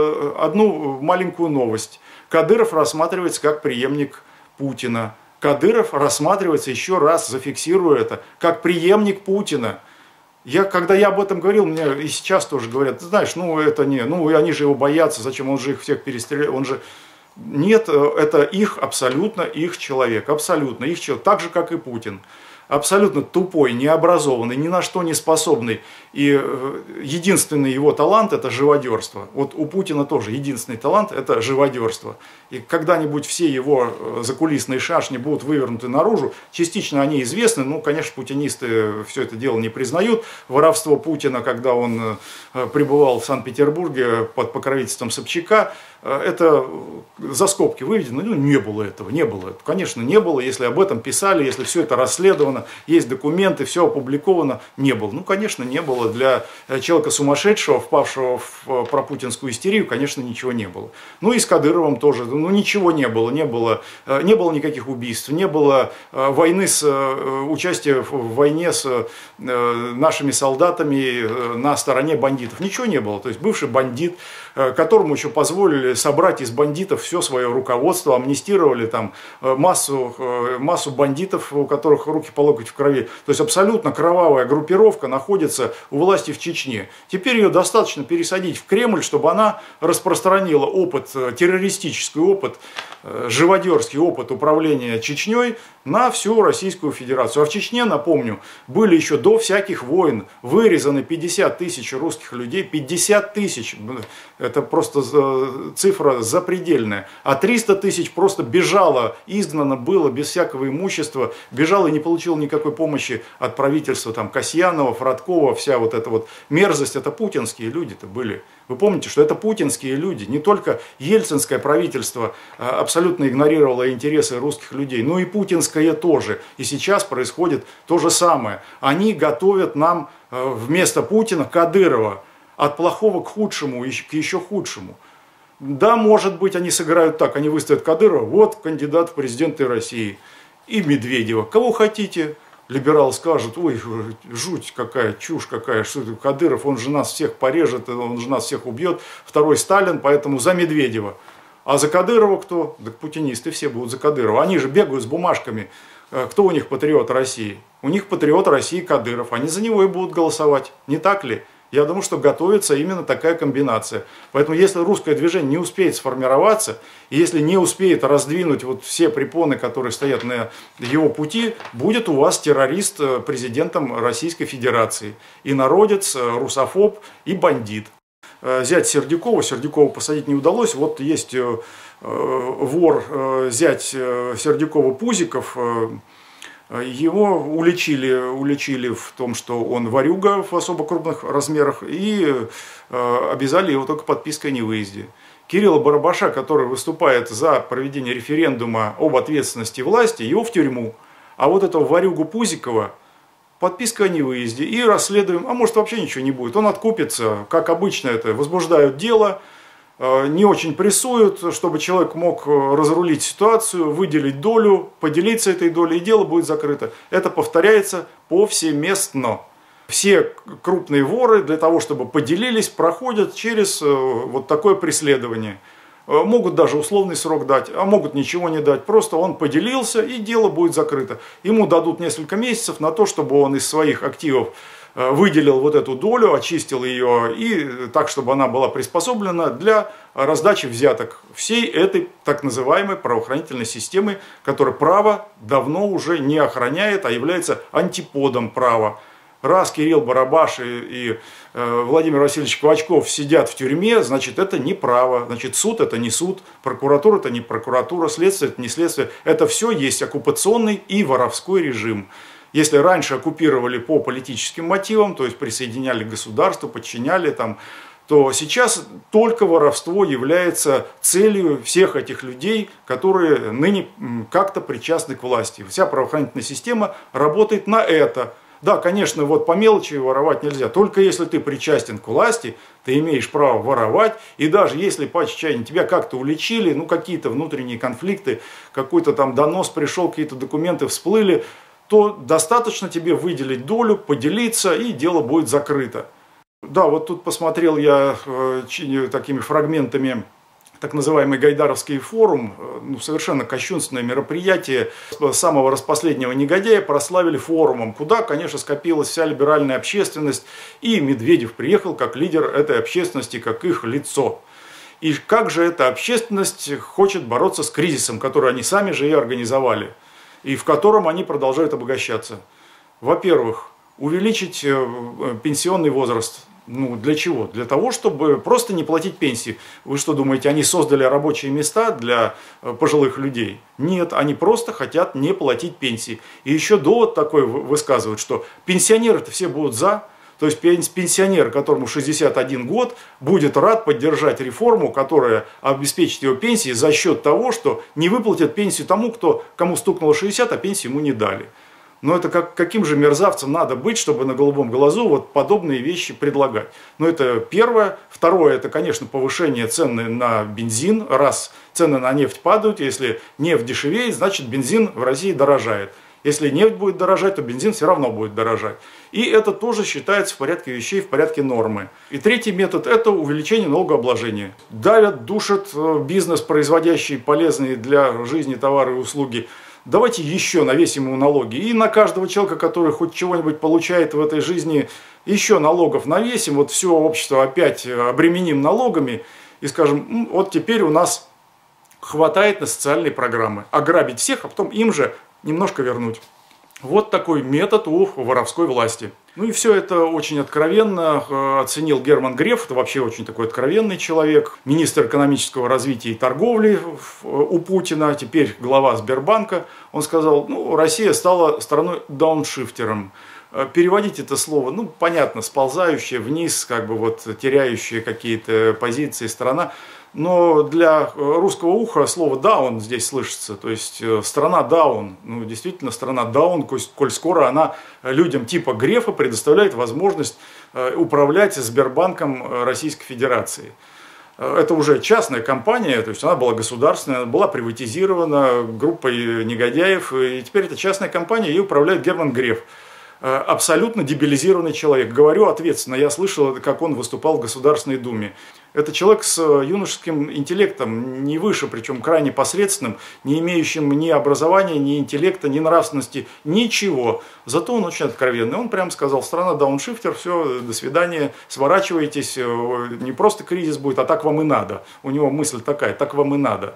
одну маленькую новость. Кадыров рассматривается как преемник Путина. Кадыров рассматривается, еще раз зафиксирую это, как преемник Путина. Когда я об этом говорил, мне и сейчас тоже говорят: ты знаешь, ну это не, ну они же его боятся, зачем, он же их всех перестрелял, он же... Нет, это их, абсолютно их человек, абсолютно их человек, так же, как и Путин. абсолютно тупой, необразованный, ни на что не способный. И единственный его талант – это живодерство. Вот у Путина тоже единственный талант – это живодерство. И когда-нибудь все его закулисные шашни будут вывернуты наружу. Частично они известны, ну, конечно, путинисты все это дело не признают. Воровство Путина, когда он пребывал в Санкт-Петербурге под покровительством Собчака, это за скобки выведено, ну, не было этого, не было. Конечно, не было, если об этом писали, если все это расследовано, есть документы, все опубликовано, не было. Ну, конечно, не было. Для человека сумасшедшего, впавшего в пропутинскую истерию, конечно, ничего не было. Ну, и с Кадыровым тоже, ну, ничего не было, не было никаких убийств, не было войны участия в войне с нашими солдатами на стороне бандитов. Ничего не было. То есть бывший бандит, которому еще позволили собрать из бандитов все свое руководство, амнистировали там массу бандитов, у которых руки по локоть в крови. То есть абсолютно кровавая группировка находится у власти в Чечне. Теперь ее достаточно пересадить в Кремль, чтобы она распространила опыт, террористический опыт, живодерский опыт управления Чечней на всю Российскую Федерацию. А в Чечне, напомню, были еще до всяких войн вырезаны 50 тысяч русских людей, 50 тысяч, это просто цифра запредельная, а 300 тысяч просто бежало, изгнано было без всякого имущества, бежало и не получило никакой помощи от правительства, там, Касьянова, Фродкова, вся вот эта вот мерзость, это путинские люди-то были. Вы помните, что это путинские люди, не только ельцинское правительство абсолютно игнорировало интересы русских людей, но и путинское тоже. И сейчас происходит то же самое. Они готовят нам вместо Путина Кадырова, от плохого к худшему, к еще худшему. Да, может быть, они сыграют так, они выставят Кадырова, вот кандидат в президенты России, и Медведева. Кого хотите? Либерал скажет: ой, жуть какая, чушь какая, что это Кадыров, он же нас всех порежет, он же нас всех убьет. Второй Сталин, поэтому за Медведева. А за Кадырова кто? Да путинисты все будут за Кадырова. Они же бегают с бумажками. Кто у них патриот России? У них патриот России Кадыров. Они за него и будут голосовать. Не так ли? Я думаю, что готовится именно такая комбинация. Поэтому если русское движение не успеет сформироваться, и если не успеет раздвинуть вот все препоны, которые стоят на его пути, будет у вас террорист президентом Российской Федерации. И народец, русофоб и бандит. Зять Сердюкова посадить не удалось. Вот есть вор, зять Сердюкова Пузиков. Его уличили в том, что он ворюга в особо крупных размерах, и обязали его только подпиской о невыезде. Кирилла Барабаша, который выступает за проведение референдума об ответственности власти, его в тюрьму. А вот этого ворюгу Пузикова подписка о невыезде, и расследуем, а может вообще ничего не будет. Он откупится, как обычно это, возбуждают дело, не очень прессуют, чтобы человек мог разрулить ситуацию, выделить долю, поделиться этой долей, и дело будет закрыто. Это повторяется повсеместно. Все крупные воры для того, чтобы поделились, проходят через вот такое преследование. Могут даже условный срок дать, а могут ничего не дать. Просто он поделился, и дело будет закрыто. Ему дадут несколько месяцев на то, чтобы он из своих активов выделил вот эту долю, очистил ее, и так, чтобы она была приспособлена для раздачи взяток всей этой так называемой правоохранительной системы, которая право давно уже не охраняет, а является антиподом права. Раз Кирилл Барабаш и Владимир Васильевич Клочков сидят в тюрьме, значит, это не право, значит, суд это не суд, прокуратура это не прокуратура, следствие это не следствие. Это все есть оккупационный и воровской режим. Если раньше оккупировали по политическим мотивам, то есть присоединяли к государству, подчиняли там, то сейчас только воровство является целью всех этих людей, которые ныне как-то причастны к власти. Вся правоохранительная система работает на это. Да, конечно, вот по мелочи воровать нельзя. Только если ты причастен к власти, ты имеешь право воровать. И даже если по отчаянию тебя как-то уличили, ну какие-то внутренние конфликты, какой-то там донос пришел, какие-то документы всплыли, то достаточно тебе выделить долю, поделиться, и дело будет закрыто. Да, вот тут посмотрел я такими фрагментами так называемый Гайдаровский форум, ну, совершенно кощунственное мероприятие. Самого распоследнего негодяя прославили форумом, куда, конечно, скопилась вся либеральная общественность, и Медведев приехал как лидер этой общественности, как их лицо. И как же эта общественность хочет бороться с кризисом, который они сами же и организовали, и в котором они продолжают обогащаться. Во-первых, увеличить пенсионный возраст. Ну, для чего? Для того, чтобы просто не платить пенсии. Вы что думаете, они создали рабочие места для пожилых людей? Нет, они просто хотят не платить пенсии. И еще довод такой высказывают, что пенсионеры-то все будут за. То есть пенсионер, которому 61 год, будет рад поддержать реформу, которая обеспечит его пенсией за счет того, что не выплатят пенсию тому, кому стукнуло 60, а пенсию ему не дали. Но это каким же мерзавцем надо быть, чтобы на голубом глазу вот подобные вещи предлагать? Ну, это первое. Второе, это, конечно, повышение цены на бензин. Раз цены на нефть падают, если нефть дешевеет, значит бензин в России дорожает. Если нефть будет дорожать, то бензин все равно будет дорожать. И это тоже считается в порядке вещей, в порядке нормы. И третий метод – это увеличение налогообложения. Давят, душат бизнес, производящий полезные для жизни товары и услуги. Давайте еще навесим ему налоги. И на каждого человека, который хоть чего-нибудь получает в этой жизни, еще налогов навесим. Вот все общество опять обременим налогами. И скажем, вот теперь у нас хватает на социальные программы. Ограбить всех, а потом им же немножко вернуть. Вот такой метод у воровской власти. Ну и все это очень откровенно оценил Герман Греф. Это вообще очень такой откровенный человек. Министр экономического развития и торговли у Путина, теперь глава Сбербанка. Он сказал, ну, Россия стала страной дауншифтером. Переводить это слово, ну, понятно, сползающая вниз, как бы вот теряющая какие-то позиции страна. Но для русского уха слово «даун» здесь слышится, то есть страна даун. Ну, действительно, страна даун, коль скоро она людям типа Грефа предоставляет возможность управлять Сбербанком Российской Федерации. Это уже частная компания, то есть она была государственная, была приватизирована группой негодяев, и теперь это частная компания, ей управляет Герман Греф. Абсолютно дебилизированный человек. Говорю ответственно, я слышал, как он выступал в Государственной Думе. Это человек с юношеским интеллектом, не выше, причем крайне посредственным, не имеющим ни образования, ни интеллекта, ни нравственности, ничего. Зато он очень откровенный. Он прямо сказал, страна дауншифтер, все, до свидания, сворачивайтесь, не просто кризис будет, а так вам и надо. У него мысль такая, так вам и надо.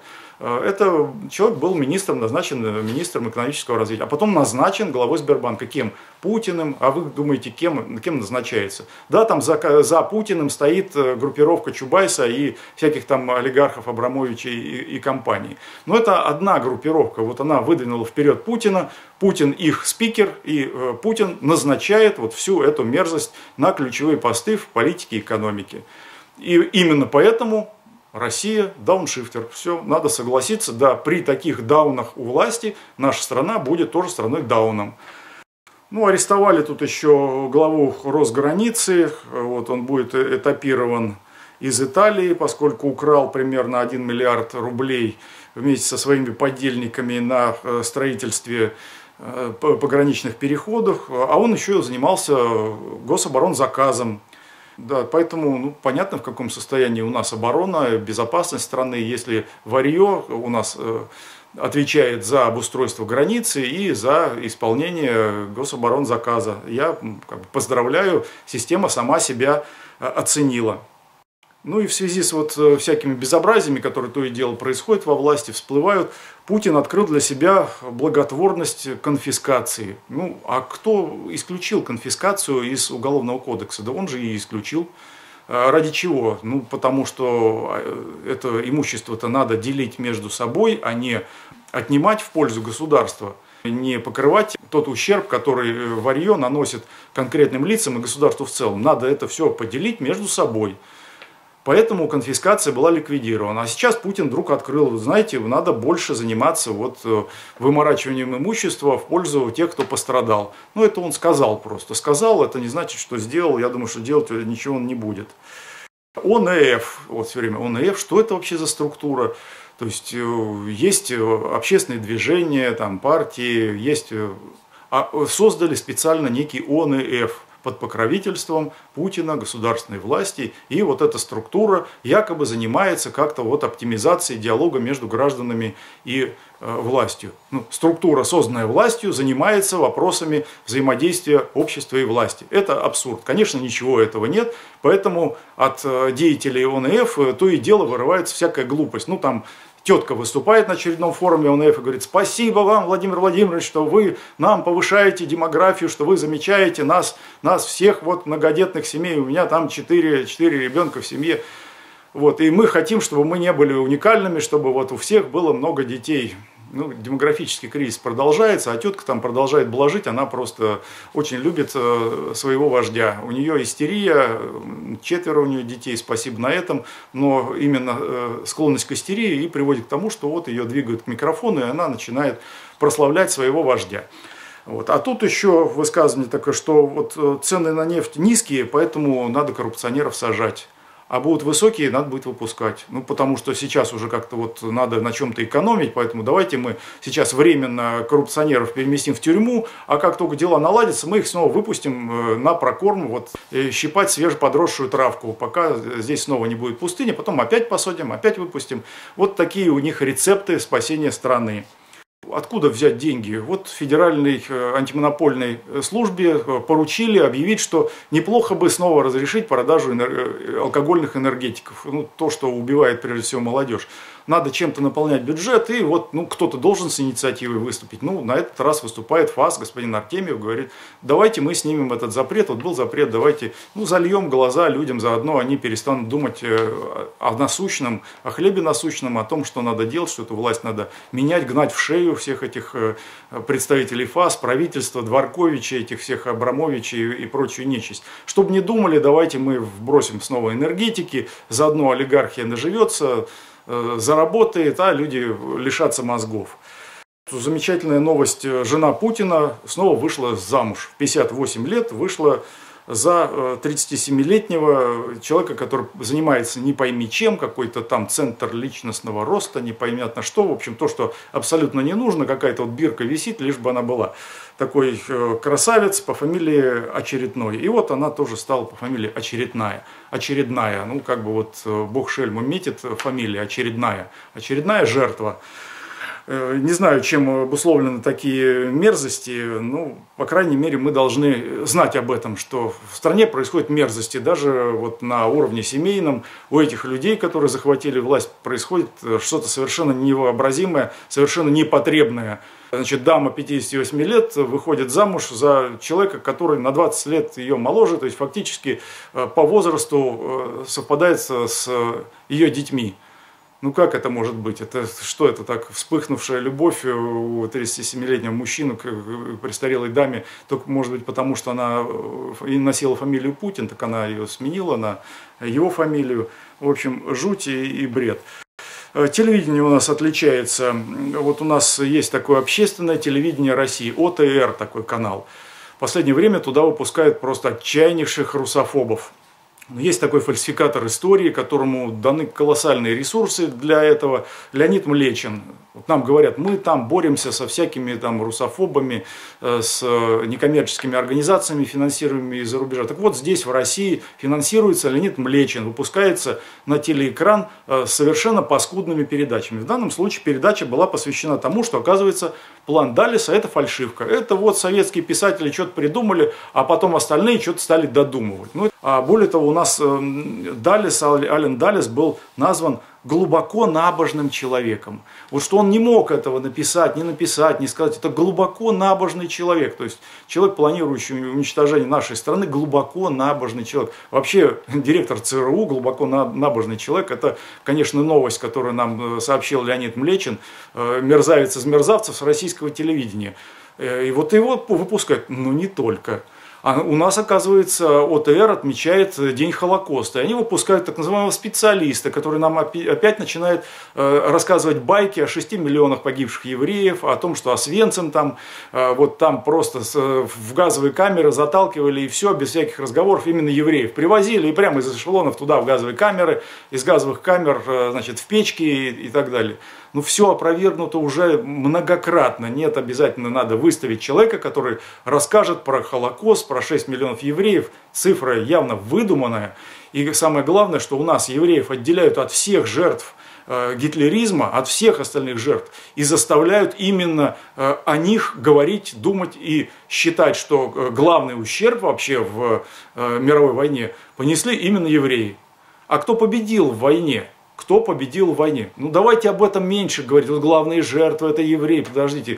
Это человек был министром, назначен министром экономического развития, а потом назначен главой Сбербанка. Кем? Путиным. А вы думаете, кем назначается? Да, там за Путиным стоит группировка Чубайса и всяких там олигархов Абрамовича и компаний. Но это одна группировка. Вот она выдвинула вперед Путина, Путин их спикер, и Путин назначает вот всю эту мерзость на ключевые посты в политике и экономике. И именно поэтому Россия дауншифтер. Все, надо согласиться, да, при таких даунах у власти наша страна будет тоже страной дауном. Ну, арестовали тут еще главу Росграницы, вот он будет этапирован из Италии, поскольку украл примерно 1 миллиард рублей вместе со своими подельниками на строительстве пограничных переходов, а он еще занимался гособоронзаказом. Да, поэтому ну, понятно, в каком состоянии у нас оборона, безопасность страны, если варье у нас отвечает за обустройство границы и за исполнение гособоронзаказа. Я поздравляю, система сама себя оценила. Ну и в связи с вот всякими безобразиями, которые то и дело происходят во власти, всплывают, Путин открыл для себя благотворность конфискации. Ну, а кто исключил конфискацию из Уголовного кодекса? Да он же и исключил. Ради чего? Ну, потому что это имущество-то надо делить между собой, а не отнимать в пользу государства. Не покрывать тот ущерб, который варье наносит конкретным лицам и государству в целом. Надо это все поделить между собой. Поэтому конфискация была ликвидирована. А сейчас Путин вдруг открыл, знаете, надо больше заниматься вот выморачиванием имущества в пользу тех, кто пострадал. Ну, это он сказал просто. Сказал, это не значит, что сделал. Я думаю, что делать ничего он не будет. ОНФ, вот все время ОНФ, что это вообще за структура? То есть, есть общественные движения, там, партии, есть, создали специально некий ОНФ под покровительством Путина, государственной власти, и вот эта структура якобы занимается как-то вот оптимизацией диалога между гражданами и властью. Ну, структура, созданная властью, занимается вопросами взаимодействия общества и власти. Это абсурд. Конечно, ничего этого нет, поэтому от деятелей ОНФ то и дело вырывается всякая глупость. Ну, там тетка выступает на очередном форуме ОНФ и говорит: спасибо вам, Владимир Владимирович, что вы нам повышаете демографию, что вы замечаете нас всех вот многодетных семей, у меня там 4 ребенка в семье. Вот, и мы хотим, чтобы мы не были уникальными, чтобы вот у всех было много детей. Ну, демографический кризис продолжается, а тетка там продолжает блажить, она просто очень любит своего вождя. У нее истерия, 4 у нее детей, спасибо на этом, но именно склонность к истерии и приводит к тому, что вот ее двигают к микрофону, и она начинает прославлять своего вождя. Вот. А тут еще высказывание такое, что вот цены на нефть низкие, поэтому надо коррупционеров сажать. А будут высокие, надо будет выпускать. Ну, потому что сейчас уже как-то вот надо на чем-то экономить, поэтому давайте мы сейчас временно коррупционеров переместим в тюрьму, а как только дела наладятся, мы их снова выпустим на прокорм, вот, щипать свежеподросшую травку, пока здесь снова не будет пустыни, потом опять посадим, опять выпустим. Вот такие у них рецепты спасения страны. Откуда взять деньги? Вот Федеральной антимонопольной службе поручили объявить, что неплохо бы снова разрешить продажу алкогольных энергетиков. Ну, то, что убивает прежде всего молодежь. Надо чем-то наполнять бюджет, и вот кто-то должен с инициативой выступить. Ну, на этот раз выступает ФАС, господин Артемьев, говорит: давайте мы снимем этот запрет. Вот был запрет, давайте зальем глаза людям, заодно они перестанут думать о насущном, о хлебе насущном, о том, что надо делать, что эту власть надо менять, гнать в шею всех этих представителей ФАС, правительства, Дворковичей, этих всех Абрамовичей и прочую нечисть. Чтобы не думали, давайте мы вбросим снова энергетики, заодно олигархия наживется, заработает, а люди лишатся мозгов. Замечательная новость. Жена Путина снова вышла замуж. В 58 лет вышла за 37-летнего человека, который занимается не пойми чем, какой-то там центр личностного роста, непонятно что. В общем, то, что абсолютно не нужно, какая-то вот бирка висит, лишь бы она была. Такой красавец по фамилии Очередной. И вот она тоже стала по фамилии Очередная. Очередная, ну как бы вот бог шельму метит, фамилия Очередная. Очередная жертва. Не знаю, чем обусловлены такие мерзости, ну, по крайней мере, мы должны знать об этом, что в стране происходят мерзости, даже вот на уровне семейном. У этих людей, которые захватили власть, происходит что-то совершенно невообразимое, совершенно непотребное. Значит, дама 58 лет выходит замуж за человека, который на 20 лет ее моложе, то есть фактически по возрасту совпадает с ее детьми. Ну как это может быть? Это что это так? Вспыхнувшая любовь у 37-летнего мужчины к престарелой даме, только может быть потому, что она носила фамилию Путин, так она ее сменила на его фамилию. В общем, жуть и бред. Телевидение у нас отличается. Вот у нас есть такое общественное телевидение России, ОТР такой канал. В последнее время туда выпускают просто отчаяннейших русофобов. Есть такой фальсификатор истории, которому даны колоссальные ресурсы для этого, Леонид Млечин. Вот нам говорят, мы там боремся со всякими там русофобами, с некоммерческими организациями, финансируемыми из-за рубежа. Так вот, здесь, в России, финансируется Леонид Млечин, выпускается на телеэкран с совершенно паскудными передачами. В данном случае передача была посвящена тому, что, оказывается, план Даллеса – это фальшивка. Это вот советские писатели что-то придумали, а потом остальные что-то стали додумывать. Ну, а более того, у нас Даллес, Ален Даллес был назван глубоко набожным человеком. Вот что он не мог этого написать, не сказать. Это глубоко набожный человек. То есть человек, планирующий уничтожение нашей страны, глубоко набожный человек. Вообще директор ЦРУ, глубоко набожный человек. Это, конечно, новость, которую нам сообщил Леонид Млечин, мерзавец из мерзавцев с российского телевидения. И вот его выпускают, но не только. А у нас, оказывается, ОТР отмечает День Холокоста. И они выпускают так называемого специалиста, который нам опять начинает рассказывать байки о 6 миллионах погибших евреев, о том, что Освенцим там, вот там просто в газовые камеры заталкивали и все, без всяких разговоров, именно евреев. Привозили и прямо из эшелонов туда в газовые камеры, из газовых камер, значит, в печки и так далее. Ну, все опровергнуто уже многократно. Нет, обязательно надо выставить человека, который расскажет про Холокост, про 6 миллионов евреев. Цифра явно выдуманная. И самое главное, что у нас евреев отделяют от всех жертв гитлеризма, от всех остальных жертв. И заставляют именно о них говорить, думать и считать, что главный ущерб вообще в мировой войне понесли именно евреи. А кто победил в войне? кто победил в войне. Ну давайте об этом меньше говорить. Вот главные жертвы это евреи. Подождите,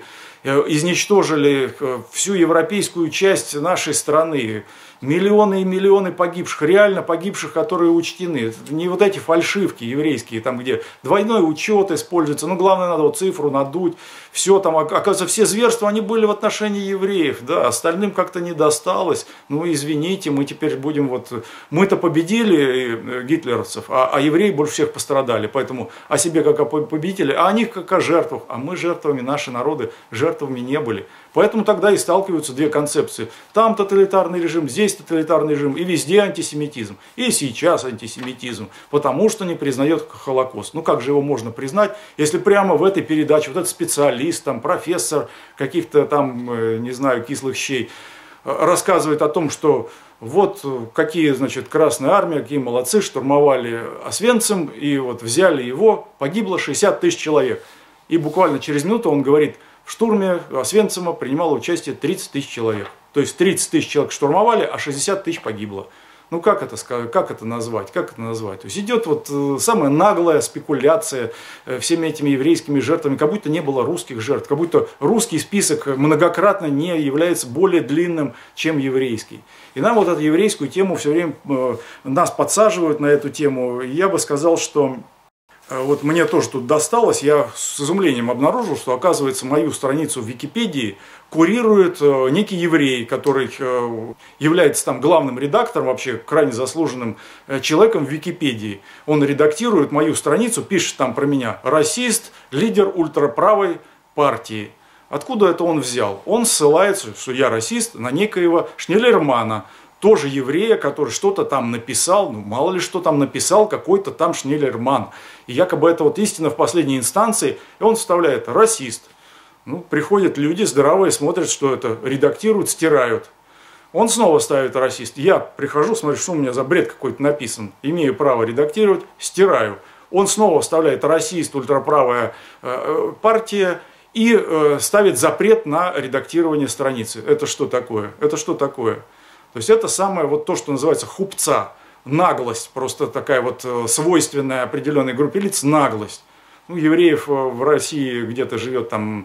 изничтожили всю европейскую часть нашей страны. Миллионы и миллионы погибших, реально погибших, которые учтены. Это не вот эти фальшивки еврейские, там где двойной учет используется. Ну главное надо вот цифру надуть. Все там, оказывается, все зверства, они были в отношении евреев. Да, остальным как-то не досталось. Ну извините, мы теперь будем вот... Мы-то победили гитлеровцев, а евреи больше всех пострадали. Поэтому о себе как о победителе, а о них как о жертвах. А мы жертвами, наши народы жертвами не были. Поэтому тогда и сталкиваются две концепции. Там тоталитарный режим, здесь тоталитарный режим, и везде антисемитизм. И сейчас антисемитизм, потому что не признает Холокост. Ну как же его можно признать, если прямо в этой передаче вот этот специалист, там, профессор каких-то там, не знаю, кислых щей, рассказывает о том, что вот какие, значит, Красная Армия, какие молодцы, штурмовали Освенцим, и вот взяли его, погибло 60 тысяч человек. И буквально через минуту он говорит, в штурме Освенцима принимало участие 30 тысяч человек. То есть 30 тысяч человек штурмовали, а 60 тысяч погибло. Ну как это назвать? Как это назвать? То есть идет вот самая наглая спекуляция всеми этими еврейскими жертвами, как будто не было русских жертв, как будто русский список многократно не является более длинным, чем еврейский. И нам вот эту еврейскую тему все время нас подсаживают на эту тему. Я бы сказал, что вот мне тоже тут досталось, я с изумлением обнаружил, что, оказывается, мою страницу в Википедии курирует некий еврей, который является там главным редактором, вообще крайне заслуженным человеком в Википедии. Он редактирует мою страницу, пишет там про меня «расист, лидер ультраправой партии». Откуда это он взял? Он ссылается, что я расист, на некоего Шнеллермана, тоже еврея, который что-то там написал, ну мало ли что там написал какой-то там Шнеллерман. И якобы это вот истина в последней инстанции, и он вставляет «расист». Ну, приходят люди здравые, смотрят, что это, редактируют, стирают. Он снова ставит «расист». Я прихожу, смотрю, что у меня за бред какой-то написан. Имею право редактировать, стираю. Он снова вставляет «расист», ультраправая партия, и ставит запрет на редактирование страницы. Это что такое? Это что такое? То есть это самое вот то, что называется хупца, наглость, просто такая вот свойственная определенной группе лиц, наглость. Ну, евреев в России где-то живет там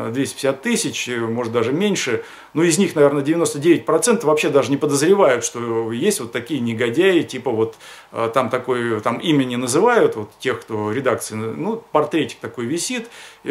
250 тысяч, может даже меньше, но из них, наверное, 99% вообще даже не подозревают, что есть вот такие негодяи, типа вот там такое, там имя не называют, вот тех, кто редакции, ну, портретик такой висит,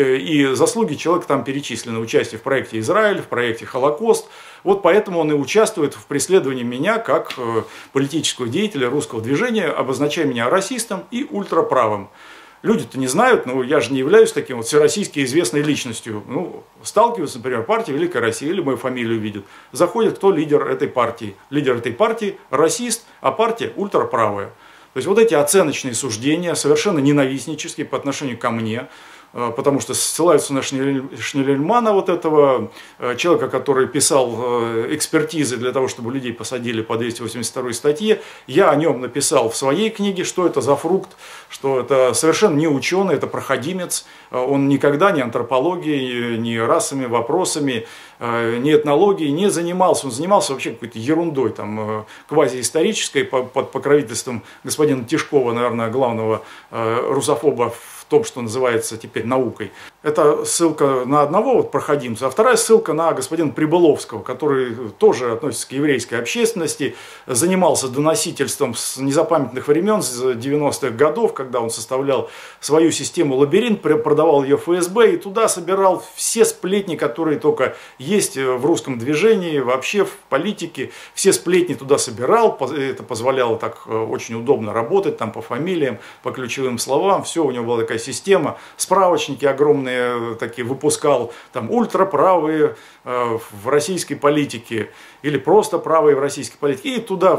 и заслуги человека там перечислены, участие в проекте «Израиль», в проекте «Холокост». Вот поэтому он и участвует в преследовании меня как политического деятеля русского движения, обозначая меня расистом и ультраправым. Люди-то не знают, но я же не являюсь таким вот всероссийски известной личностью. Ну, сталкиваются, например, партия «Великая Россия» или мою фамилию видят. Заходит, кто лидер этой партии. Лидер этой партии – расист, а партия – ультраправая. То есть вот эти оценочные суждения, совершенно ненавистнические по отношению ко мне, потому что ссылаются на Шнеллермана, вот этого человека, который писал экспертизы для того, чтобы людей посадили по 282 статье. Я о нем написал в своей книге, что это за фрукт, что это совершенно не ученый, это проходимец. Он никогда ни антропологией, ни расовыми вопросами, ни этнологией не занимался. Он занимался вообще какой-то ерундой, там, квазиисторической, под покровительством господина Тишкова, наверное, главного русофоба в том, что называется теперь наукой. Это ссылка на одного вот проходимца, а вторая ссылка на господина Прибыловского, который тоже относится к еврейской общественности, занимался доносительством с незапамятных времен, с 90-х годов, когда он составлял свою систему «Лабиринт», продавал ее ФСБ и туда собирал все сплетни, которые только есть в русском движении, вообще в политике. Все сплетни туда собирал, это позволяло так очень удобно работать, там по фамилиям, по ключевым словам, все, у него была такая система, справочники огромные такие выпускал, там ультраправые в российской политике или просто правые в российской политике, и туда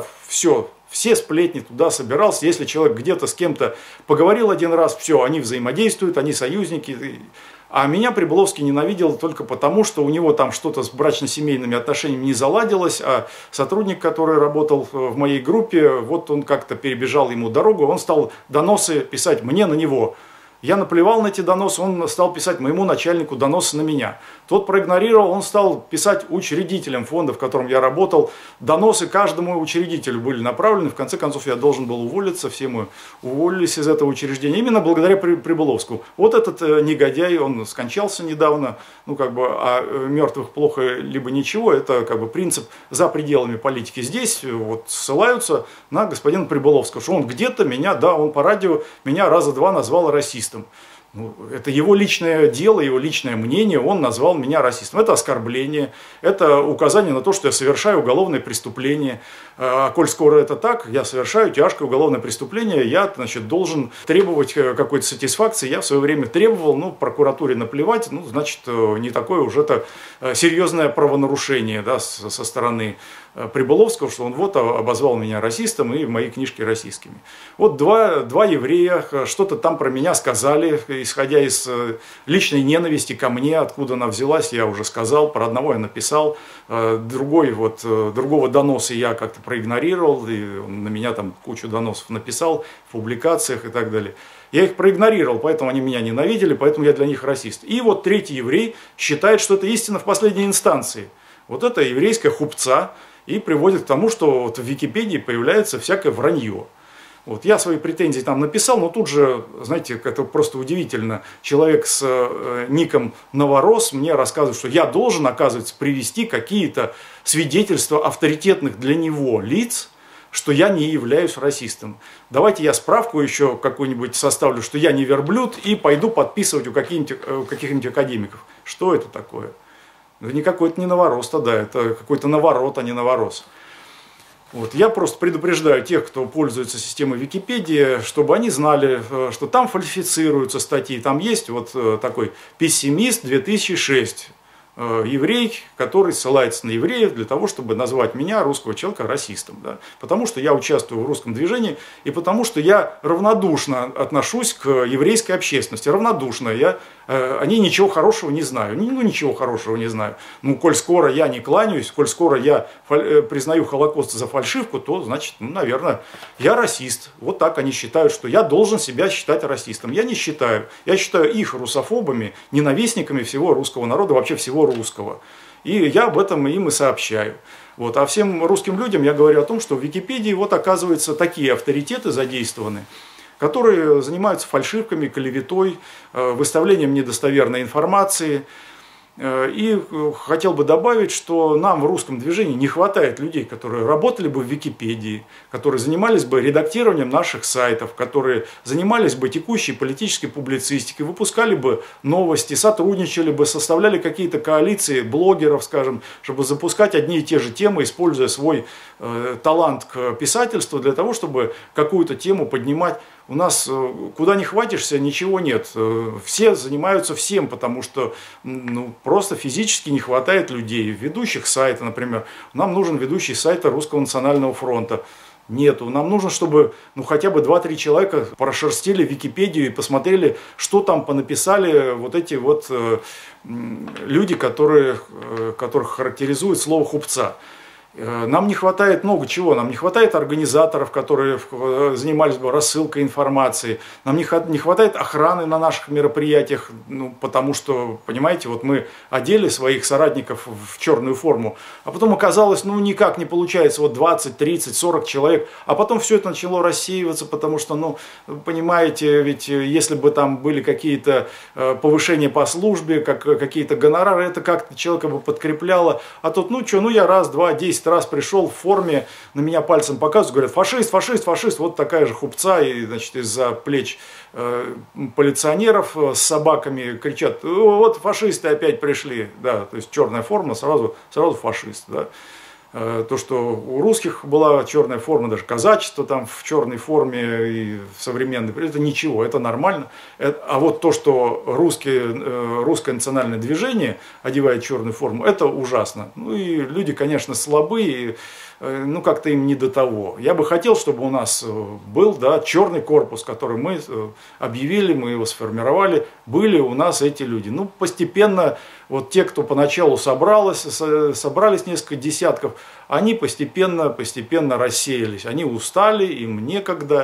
все сплетни туда собирался. Если человек где-то с кем-то поговорил один раз, все, они взаимодействуют, они союзники. А меня Прибыловский ненавидел только потому, что у него там что-то с брачно-семейными отношениями не заладилось, а сотрудник, который работал в моей группе, вот он как-то перебежал ему дорогу, он стал доносы писать мне на него. Я наплевал на эти доносы, он стал писать моему начальнику доносы на меня. Тот проигнорировал, он стал писать учредителям фонда, в котором я работал. Доносы каждому учредителю были направлены. В конце концов, я должен был уволиться, все мы уволились из этого учреждения. Именно благодаря Прибыловскому. Вот этот негодяй, он скончался недавно, ну как бы, а мертвых плохо либо ничего. Это как бы принцип за пределами политики. Здесь вот ссылаются на господина Прибыловского, что он где-то меня, да, он по радио меня раза два назвал расистом. Ну, это его личное дело, его личное мнение, он назвал меня расистом. Это оскорбление, это указание на то, что я совершаю уголовное преступление. А коль скоро это так, я совершаю тяжкое уголовное преступление, я, значит, должен требовать какой-то сатисфакции. Я в свое время требовал, ну, прокуратуре наплевать, ну, значит, не такое уже это серьезное правонарушение, да, со стороны Прибыловского, что он вот обозвал меня расистом и в моей книжке расистскими. Вот два еврея что-то там про меня сказали, исходя из личной ненависти ко мне, откуда она взялась, я уже сказал, про одного я написал, другого доноса я как-то проигнорировал, и он на меня там кучу доносов написал в публикациях и так далее. Я их проигнорировал, поэтому они меня ненавидели, поэтому я для них расист. И вот третий еврей считает, что это истина в последней инстанции. Вот это еврейская хупца, и приводит к тому, что вот в Википедии появляется всякое вранье. Вот я свои претензии там написал, но тут же, знаете, это просто удивительно. Человек с ником Новорос мне рассказывает, что я должен, оказывается, привести какие-то свидетельства авторитетных для него лиц, что я не являюсь расистом. Давайте я справку еще какую-нибудь составлю, что я не верблюд, и пойду подписывать у каких-нибудь академиков. Что это такое? Это никакой это не Новорос тогда, это какой-то наворот, а не Новорос. Вот. Я просто предупреждаю тех, кто пользуется системой Википедии, чтобы они знали, что там фальсифицируются статьи. Там есть вот такой пессимист 2006, еврей, который ссылается на евреев для того, чтобы назвать меня, русского человека, расистом. Да? Потому что я участвую в русском движении и потому что я равнодушно отношусь к еврейской общественности. Равнодушно. Я о ней ничего хорошего не знаю. Ну, ничего хорошего не знаю. Ну, коль скоро я не кланяюсь, коль скоро я признаю Холокост за фальшивку, то, значит, ну, наверное, я расист. Вот так они считают, что я должен себя считать расистом. Я не считаю. Я считаю их русофобами, ненавистниками всего русского народа, вообще всего русского. И я об этом им и сообщаю. Вот. А всем русским людям я говорю о том, что в Википедии вот оказывается такие авторитеты задействованы, которые занимаются фальшивками, клеветой, выставлением недостоверной информации. И хотел бы добавить, что нам в русском движении не хватает людей, которые работали бы в Википедии, которые занимались бы редактированием наших сайтов, которые занимались бы текущей политической публицистикой, выпускали бы новости, сотрудничали бы, составляли какие-то коалиции блогеров, скажем, чтобы запускать одни и те же темы, используя свой талант к писательству для того, чтобы какую-то тему поднимать. У нас куда ни хватишься, ничего нет. Все занимаются всем, потому что ну, просто физически не хватает людей. Ведущих сайта, например. Нам нужен ведущий сайта Русского национального фронта. Нету. Нам нужно, чтобы ну, хотя бы 2-3 человека прошерстили Википедию и посмотрели, что там понаписали вот эти вот люди, которых характеризует слово «хупца». Нам не хватает много чего, нам не хватает организаторов, которые занимались бы рассылкой информации, нам не хватает охраны на наших мероприятиях, ну, потому что, понимаете, вот мы одели своих соратников в черную форму, а потом оказалось, ну никак не получается, вот 20, 30, 40 человек, а потом все это начало рассеиваться, потому что, ну, понимаете, ведь если бы там были какие-то повышения по службе, какие-то гонорары, это как-то человека бы подкрепляло, а тут, ну что, ну я раз, два, 10 раз пришел в форме, на меня пальцем показывают, говорят, фашист, фашист, фашист, вот такая же хупца, и, значит, из-за плеч полиционеров с собаками кричат, вот фашисты опять пришли, да, то есть черная форма, сразу фашист, да. То, что у русских была черная форма, даже казачество там в черной форме и современной, это ничего, это нормально. А вот то, что русское национальное движение одевает черную форму, это ужасно. Ну и люди, конечно, слабые, ну как-то им не до того. Я бы хотел, чтобы у нас был, да, черный корпус, который мы объявили, мы его сформировали, были у нас эти люди. Ну постепенно вот те, кто поначалу собрались несколько десятков, они постепенно рассеялись. Они устали, им некогда,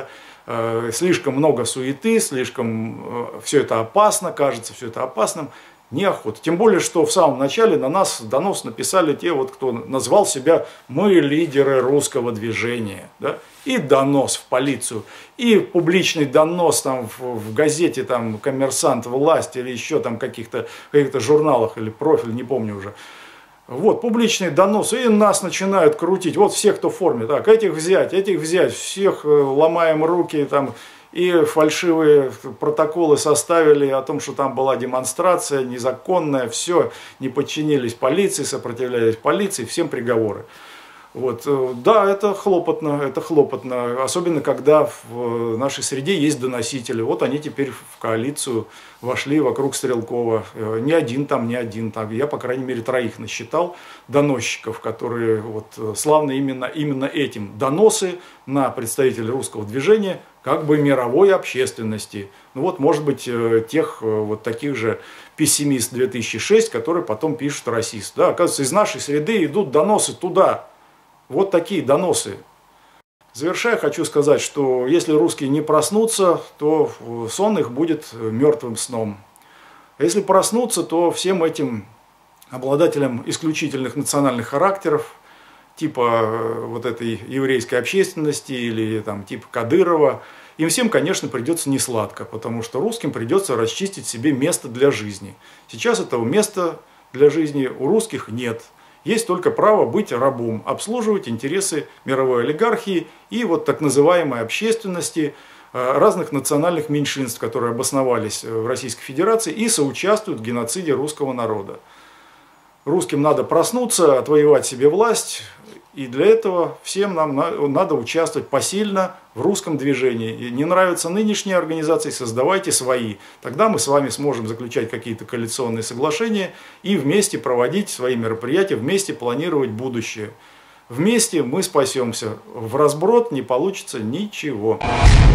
слишком много суеты, слишком все это опасно, кажется все это опасным. Неохота. Тем более, что в самом начале на нас донос написали те, вот, кто назвал себя «мы лидеры русского движения». Да? И донос в полицию, и публичный донос там, в газете там, «Коммерсант», «Власть» или еще там каких-то журналах или «Профиль», не помню уже. Вот, публичные доносы, и нас начинают крутить. Вот все, кто в форме, так, этих взять, всех ломаем руки, там, и фальшивые протоколы составили о том, что там была демонстрация незаконная, все, не подчинились полиции, сопротивлялись полиции, всем приговоры. Вот. Да, это хлопотно, особенно когда в нашей среде есть доносители. Вот они теперь в коалицию вошли вокруг Стрелкова. Не один там. Я, по крайней мере, 3 насчитал доносчиков, которые вот, славны именно этим. Доносы на представителей русского движения, как бы мировой общественности. Ну вот, может быть, тех вот таких же пессимист 2006, которые потом пишут расист. Да, оказывается, из нашей среды идут доносы туда. Вот такие доносы. Завершая, хочу сказать, что если русские не проснутся, то сон их будет мертвым сном. А если проснутся, то всем этим обладателям исключительных национальных характеров, типа вот этой еврейской общественности или там, типа Кадырова, им всем, конечно, придется несладко, потому что русским придется расчистить себе место для жизни. Сейчас этого места для жизни у русских нет. Есть только право быть рабом, обслуживать интересы мировой олигархии и вот так называемой общественности разных национальных меньшинств, которые обосновались в Российской Федерации и соучаствуют в геноциде русского народа. Русским надо проснуться, отвоевать себе власть, и для этого всем нам надо участвовать посильно в русском движении. И не нравятся нынешние организации, создавайте свои. Тогда мы с вами сможем заключать какие-то коалиционные соглашения и вместе проводить свои мероприятия, вместе планировать будущее. Вместе мы спасемся. В разброд не получится ничего.